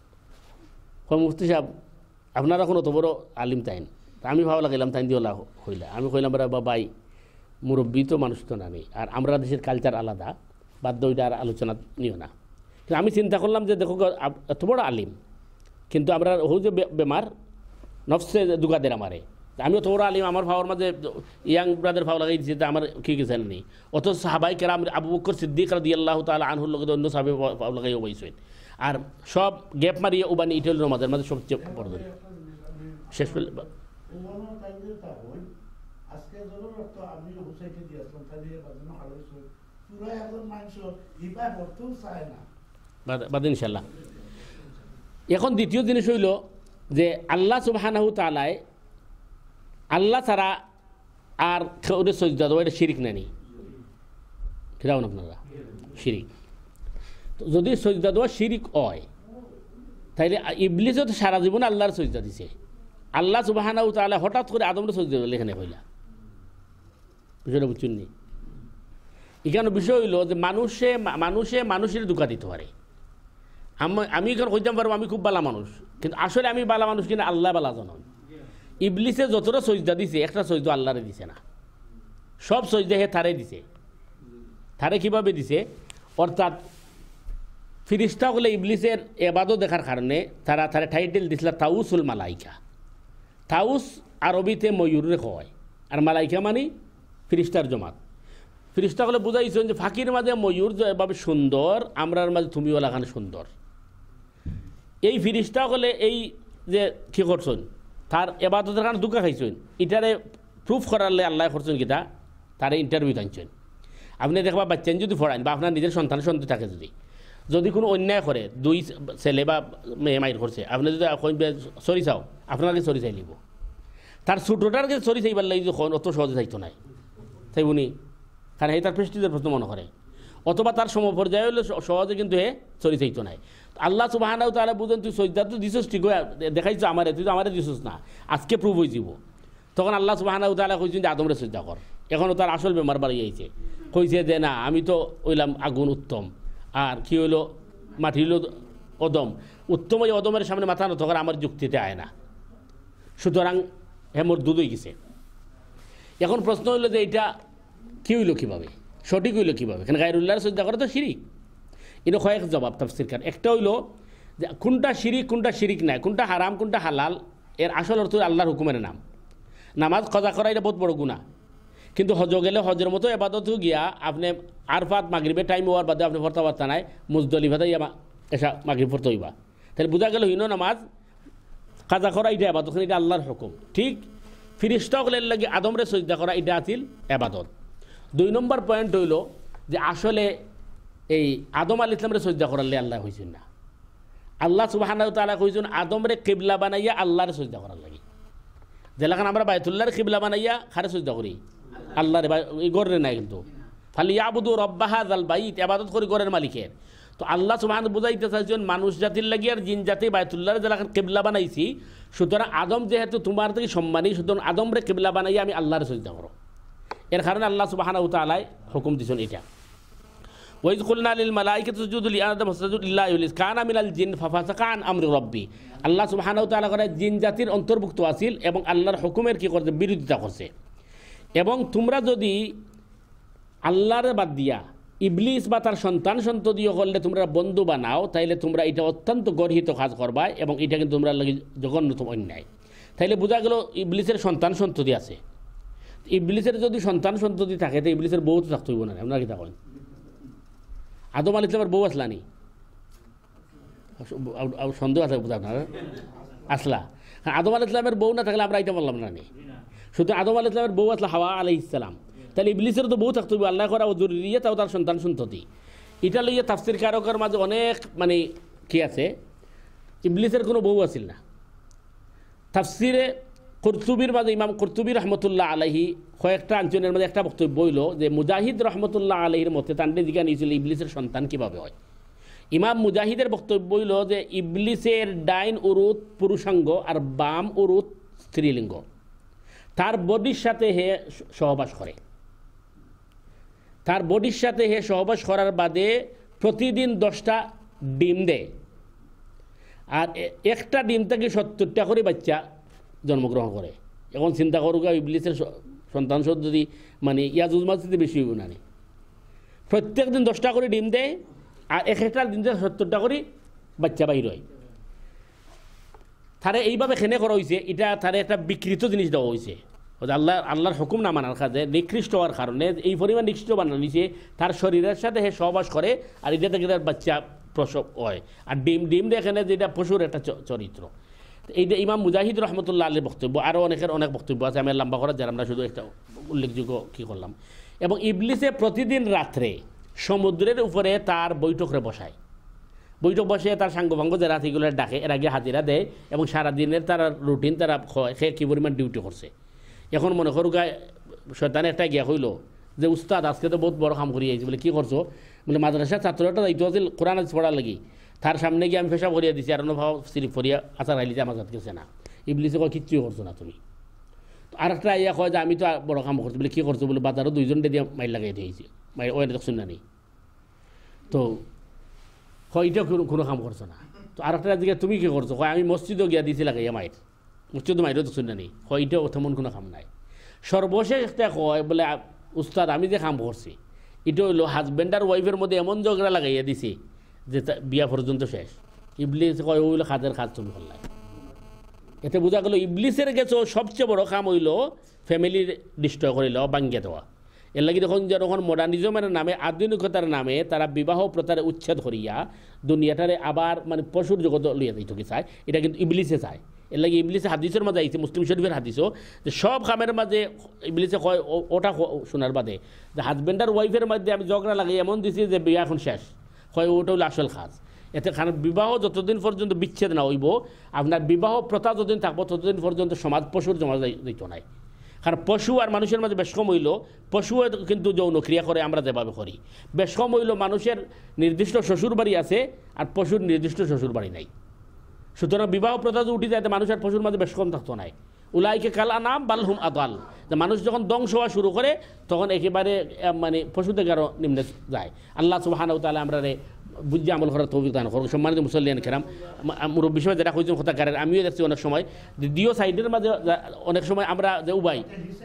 মুফতি সাহেব আপনারা এখন অত বড় আলিম তাইন, আমি ভালো লাগাইলাম তাই দিয়ে হইলা। আমি কইলাম বাবাই মুরব্বী তো মানুষ তো নামি, আর আমরা দেশের কালচার আলাদা, বাধ্য ওইটা আর আলোচনা নিও না। কিন্তু আমি চিন্তা করলাম যে দেখো এত বড় আলিম কিন্তু আমরা হৌ যে বেমার নফসে দুগাদের আমারে, আমি অত বড় আলিম আমার ভাওয়ার মাঝে ইয়াং ব্রাদার ভাও লাগাই দিচ্ছে, আমার কি কিছু নেই। অত সাহাবাই কেরাম আবু বকর সিদ্দিক রাদিয়াল্লাহু তাআলা আনহুর লগে অন্য সাহাবী ভাও লাগাইও বইছেন, আর সব গ্যাপ মারিয়ে উবানি ইটেল নমাজের মাঝে সবচেয়ে বড় ধরে শেষ আজকে তো আমি হুসাইকে দিয়েছিলাম তাহলে বাজানো হারাইছো পুরো একজন মানুষ ইবা বলতেও চায় না বাদ ইনশাল্লাহ। এখন দ্বিতীয় জিনিস হইল যে আল্লাহ সুবহানাহু তাআলা আল্লাহ ছাড়া আর ওদের সজদা দেওয়া এটা শিরিক নানি, খেলাম আপনারা শিরিক। তো যদি সজদা দেওয়া শিরিক হয় তাইলে ইবলিসও তো সারা জীবন আল্লাহর সজদা দিছে। আল্লাহ সুবহানাহু তাআলা হঠাৎ করে আদমরে সজদা দিল এখানে হইলা, বিষয়টা বুঝছেন নি? এখানে বিষয় হইল যে মানুষের ধোঁকা দিতে পারে। আমি এখানে কইতাম পারবো আমি খুব বালা মানুষ, কিন্তু আসলে আমি বালা মানুষ কিনা আল্লাহ বালা জানান। ইবলিসে যতটা সজদা দিছে একটা সজদা আল্লাহরে দিছে না, সব সজদা হে তারে দিছে। তারে কীভাবে দিছে? অর্থাৎ ফিরিস্তা হলে ইবলিসের এবাদত দেখার কারণে তারা টাইটেল দিছিল তাউসুল মালাইকা। তাউস আরবিতে ময়ূরে হয়, আর মালাইকা মানে ফিরিস্তার জমাত। ফিরিস্তা হলে বুঝাইছেন যে ফাঁকির মাঝে ময়ূর যেভাবে সুন্দর, আমরার মাঝে তুমিও লাগানো সুন্দর। এই ফিরিস্তা হলে এই যে কী করছেন তার এবাদতের কারণে দুঃখা খাইছেন, এটারে প্রুফ করালে আল্লাহ করছেন কিতা তারে ইন্টারভিউ আনছেন। আপনি দেখবা বাচ্চান যদি ফড়ান বা আপনার নিজের সন্তান থাকে, যদি কোনো অন্যায় করে, 2 ছেলে বা মেয়ে মাইর করছে, আপনি যদি সরি চাও আপনাকে সরি চাই লিব, তার ছোটোটার কাছে সরি চাইবার লাগে অত সহজে চাইতো নাই চাইবনি, কারণ এই তার প্রেস্টিজের প্রশ্ন মনে করে, অথবা তার সমপর্যায়ে হলে সহজে কিন্তু হে সরি চাইতো নাই। আল্লাহ সুবহানাহু তাআলা বুঝেন তুই সজদা তো দিছস ঠিক হয়ে দেখাইছো আমারে, তুই তো আমারে দিছস না, আজকে প্রুফ হয়ে যাব। তখন আল্লাহ সুবহানাহু তাআলা কইছেন যে আদমরে সজদা কর। এখনও তার আসল বেমার বাড়ি আইছে, কইছে যে না আমি তো ওইলাম আগুন উত্তম, আর কি হইলো মাটি হইল অদম, উত্তম ওই অদমের সামনে মাথা নত করে আমার যুক্তিতে আয় না, সুতরাং হেমর দুধ হয়ে গেছে। এখন প্রশ্ন হইল যে এইটা কী হইল কীভাবে, সঠিক হইল কীভাবে? এখানে গায়রুল্লাহর সজদা করা তো শিরিক। এটা কয়েক জবাব তাফসীর কার। একটা হইল যে কোনটা শিরিক নাই, কোনটা হারাম কোনটা হালাল, এর আসল অর্থ আল্লাহর হুকুমের নাম। নামাজ কজা করা এটা বহুত বড় গুনাহ, কিন্তু হজ গেলে হজের মতো এবাদত গিয়া আপনি আরফাত মাগরিবের টাইম হওয়ার বাদে আপনি পড়তে পারতা নাই, মুজদলিফাতে এসা মাগরিব পড়তে হইবা, তাহলে বোঝা গেল হইন নামাজ কাজা করা এটা এবাদত, এটা আল্লাহর হুকুম। ঠিক ফিরিস্তাগুলোর লাগে আদমরে সজদা করা এটা আছিল এবাদত। 2 নম্বর পয়েন্ট হইল যে আসলে এই আদম আলাইহিস সালামরে সজদা করালে আল্লাহ হইছেন না। আল্লাহ সুবহানাহু ওয়া তাআলা কইছেন আদমরে কিবলা বানাইয়া আল্লাহরে সজদা করার লাগি। যেলাখান আমরা বাইতুল্লাহর কিবলা বানাইয়া খারে সজদা করি আল্লাহরে, এই গড়রে নাই কিন্তু ফালিয়াবুদু রাব্বা হাযাল বাইত, ইবাদত করি গড়ের মালিকের। তো আল্লাহ সুবহানাহু বুঝাইতে চাইছেন মানুষ জাতির লাগি আর জিন জাতি বাইতুল্লাহর যেলাখান কিবলা বানাইছি, সুতরাং আদম যেহেতু তোমার থেকে সম্মানী, সুতরাং আদমরে কিবলা বানাইয়া আমি আল্লাহরে সজদা করো। এর কারণে আল্লাহ সুবহানাহু ওয়া তাআলা হুকুম দিছেন এটা। ওয়াইজ কুলনা লিল মালাইকাতি ইসজুদু লিআদম ফাসাজুদু ইল্লা ইবলিস কানা মিনাল জিন ফাফাসাকা আন আমরি রাব্বি। আল্লাহ সুবহানাহু ওয়া তাআলা করে জিন জাতির অন্তর্ভুক্ত আছিল এবং আল্লাহর হুকুমের কি করতে বিরোধিতা করছে। এবং তোমরা যদি আল্লাহর বাদ দিয়া ইবলিস বা তার সন্তান সন্ততিও করলে তোমরা বন্ধু বানাও, তাইলে তোমরা এটা অত্যন্ত গর্হিত কাজ করবা এবং এটা কিন্তু তোমরা লাগে জঘন্যতম অন্যায়। তাইলে বোঝা গেল ইবলিসের সন্তান সন্ততি আছে। ইবলিসের যদি সন্তান সন্ততি থাকে তো ইবলিসের বউ তো থাকতে হইব না, আপনারা কি থাকেন? আদম আলাইহিস সালামের বউ আসলানি, সন্দেহ আছে বোঝা আপনার আসলা। আদম আলাইহিস সালামের বউ না থাকলে আমরা এটা বললাম না। শুধু আদম আলাইহিস সালামের বউ আসলা হাওয়া আলাইহিস সালাম, তাহলে ইবলিসের তো বউ থাকতে হবে, আল্লাহ করা জরুরি, তাও তার সন্তান সন্ততি। এটা লইয়া তাফসীর কারকের মাঝে অনেক মানে কি আছে, ইবলিসের কোনো বউ আছিল না। তাফসীরে কুরতুবির মাঝে ইমাম কুরতুবি রহমতুল্লাহ আলাইহি কয়েকটা অঞ্চলের মধ্যে একটা বক্তব্য বইল যে মুজাহিদ রহমতুল্লাহ আলাইহির মতে তান্ডে জিজ্ঞা নিয়েছিল ইবলিসের সন্তান কীভাবে হয়। ইমাম মুজাহিদের বক্তব্য বইল যে ইবলিসের ডাইন উরুত পুরুষাঙ্গ আর বাম উরুত স্ত্রীলিঙ্গ, তার বডির সাথে হে সহবাস করে। তার বডির সাথে হে সহবাস করার বাদে প্রতিদিন 10টা ডিম দেয়, আর একটা ডিম থেকে 70টা করে বাচ্চা জন্মগ্রহণ করে। এখন চিন্তা করুক ইবলিসের সন্তান যদি মানে ইয়াজুজ মাজুজে বেশি হইব না, প্রত্যেক দিন 10টা করে ডিম দেয় আর একটা দিন 70টা করে বাচ্চা বাহির হয়। তারে এইভাবে খেনে করা হয়েছে, এটা তারে একটা বিকৃত জিনিস দেওয়া হয়েছে। আল্লাহর হুকুম না মানার কাজে নিকৃষ্ট হওয়ার কারণে এই পরিমাণ নিকৃষ্ট বানানো হয়েছে, তার শরীরের সাথে হে সহবাস করে আর এটা থেকে তার বাচ্চা প্রসব হয়। আর ডিম দেখেনে যেটা পশুর একটা চরিত্র। এইটা ইমাম মুজাহিদ রহমতুল্লাহ আলীর বক্তব্য, আরও অনেক বক্তব্য আছে, আমি লম্বা করার যারা আমরা শুধু একটা উল্লেখযোগ্য কী করলাম। এবং ইবলিসে প্রতিদিন রাত্রে সমুদ্রের উপরে তার বৈঠকরে বসায়, বৈঠক বসে তার সাঙ্গভঙ্গ যারা সেগুলো ডাকে, এর আগে হাজিরা দেয় এবং সারাদিনের তারা রুটিন তারা সে কী পরিমাণ ডিউটি করছে। এখন মনে করুক শয়তানে একটা গিয়া হইল যে উস্তাদ আজকে তো বহুত বড় কাম করিয়ে আইছি, বলে কী করছো, বলে মাদ্রাসার ছাত্রটা দায়িত্ব আছিল কোরআন পড়ার লাগি, তার সামনে গিয়ে আমি পেশা করিয়া দিছি আর ভাব সিরিফ করিয়া আচার হাইলিতে আমার কাছে গেছে না। ইবলিসে কয় কিচ্ছুই করছো না তুমি। আর একটা ইয়া কয় যে আমি তো বড় কাম করছি, বলে কী করছো, বলে বাজারও 2জনটা দিয়ে মাইল লাগাই দিয়েছি, ওই দেখছেন না নি, তো এইটাও কোনো কাম করছো না। তো আর একটা দিকে তুমি কী করছো, কয় আমি মসজিদও গিয়া দিয়েছি লাগাইয়া মায়ের, মসজিদও মাইরও দেখছেন না নি, এইটাও তেমন কোনো কাম নাই। সর্বশেষ একটা কয় বলে উস্তাদ আমি যে কাম করছি এটা হইলো হাজব্যান্ড আর ওয়াইফের মধ্যে এমন ঝগড়া লাগাইয়া দিছি যে বিয়া পর্যন্ত শেষ। ইবলিস কয় ওইলো কাজের কাজ তুমি করলাই। এতে বোঝা গেল ইবলিসের গেছে সবচেয়ে বড় কাম হইল ফ্যামিলির ডিস্ট্রয় করিল, বাঙ্গিয়ে দেওয়া। এর লাগি যখন মডার্নিজমের নামে আধুনিকতার নামে তারা বিবাহ প্রথার উচ্ছেদ করিয়া দুনিয়াটারে আবার মানে পশুর জগৎ লইয়া দিতে চায়, এটা কিন্তু ইবলিসে চায়। এর লাগে ইবলিসে হাদিসের মাঝে আইছে, মুসলিম শরীফের হাদিসও, যে সব কামের মাঝে ইবলিসে কয় ওটা শোনার বাদে যে হাজব্যান্ড আর ওয়াইফের মধ্যে আমি ঝগড়া লাগাই এমন দিছি যে বিয়া এখন শেষ, কয় ওটা হলো আসল কাজ। এতে কারণ বিবাহ যতদিন পর্যন্ত বিচ্ছেদ না হইব, আপনার বিবাহ প্রথা যতদিন থাকবো ততদিন পর্যন্ত সমাজ পশুর জমা দিত নাই। কারণ পশু আর মানুষের মাঝে বেশ কম হইল, পশুও কিন্তু যৌন ক্রিয়া করে আমরা যেভাবে করি, বেশ কম হইল মানুষের নির্দিষ্ট শ্বশুর বাড়ি আছে আর পশুর নির্দিষ্ট শ্বশুর বাড়ি নাই। সুতরাং বিবাহ প্রথা যে উঠি যায় মানুষের পশুর মাঝে বেশ কম থাকতো নাই। উলাইকে কালা নাম বালহুম আদাল, যে মানুষ যখন ধ্বংস হওয়া শুরু করে তখন একেবারে মানে পশু থেকে আরও নিম্নে যায়। আল্লাহ সুবহানাহু ওয়া তাআলা আমরা বুঝে আমল করার তৌফিক দান করুক। সম্মানিত মুসল্লিয়ান কেরাম, মুরব্বী সময় যেটা কইছেন কথা কারের, আমিও দেখছি অনেক সময় দ্বিতীয় সাইডের মাঝে অনেক সময় আমরা যে উবাই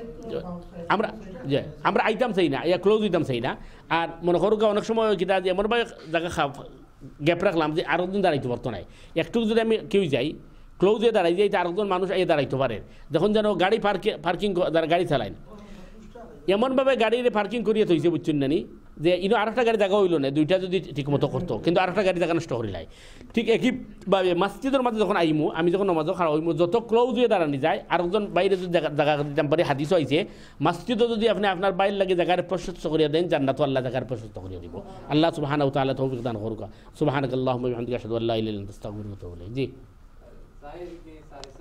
আমরা আইতাম চাই না, ইয়া ক্লোজ হইতাম চাই না। আর মনে করুক অনেক সময় কিতা যে এমনভাবে জায়গা গ্যাপ রাখলাম যে আরেকজন দাঁড়াইতে পারতো না। একটু যদি আমি কেউ যাই ক্লোজে দাঁড়াই যাই, আরেকজন মানুষ এই দাঁড়াইতে পারে, যখন যেন গাড়ি পার্কিং গাড়ি চালায় এমনভাবে গাড়ির পার্কিং করিয়ে থইছে বুঝছেন নানি, যে ইনো আরেকটা গাড়ি জায়গা হইল না, দুইটা যদি ঠিক মতো করতো, কিন্তু আরেকটা গাড়ি জায়গা নষ্ট করিলাই। ঠিক একইভাবে মসজিদের মাঝে যখন আইমু, আমি যখন নমাজও খারাপ হইমু, যত ক্লোজ হয়ে দাঁড়ানি যায়, আরেকজন বাইরে যদি জায়গা দিতাম পারি, হাদিসও আইছে মসজিদও যদি আপনি আপনার বাইরে লাগে জায়গার প্রশস্ত করিয়া দেন, জান্নাত আল্লাহ জায়গার প্রশস্ত করিয়া দিব। আল্লাহ সুবহানাহু ওয়া তাআলা তৌফিক দান করুক। সুবহানাকাল্লাহুম্মা ওয়া বিহামদিকা আশহাদু আল্লা ইলাহা ইল্লা আনতা আস্তাগফিরুকা ওয়া আতুবু ইলাইক। জি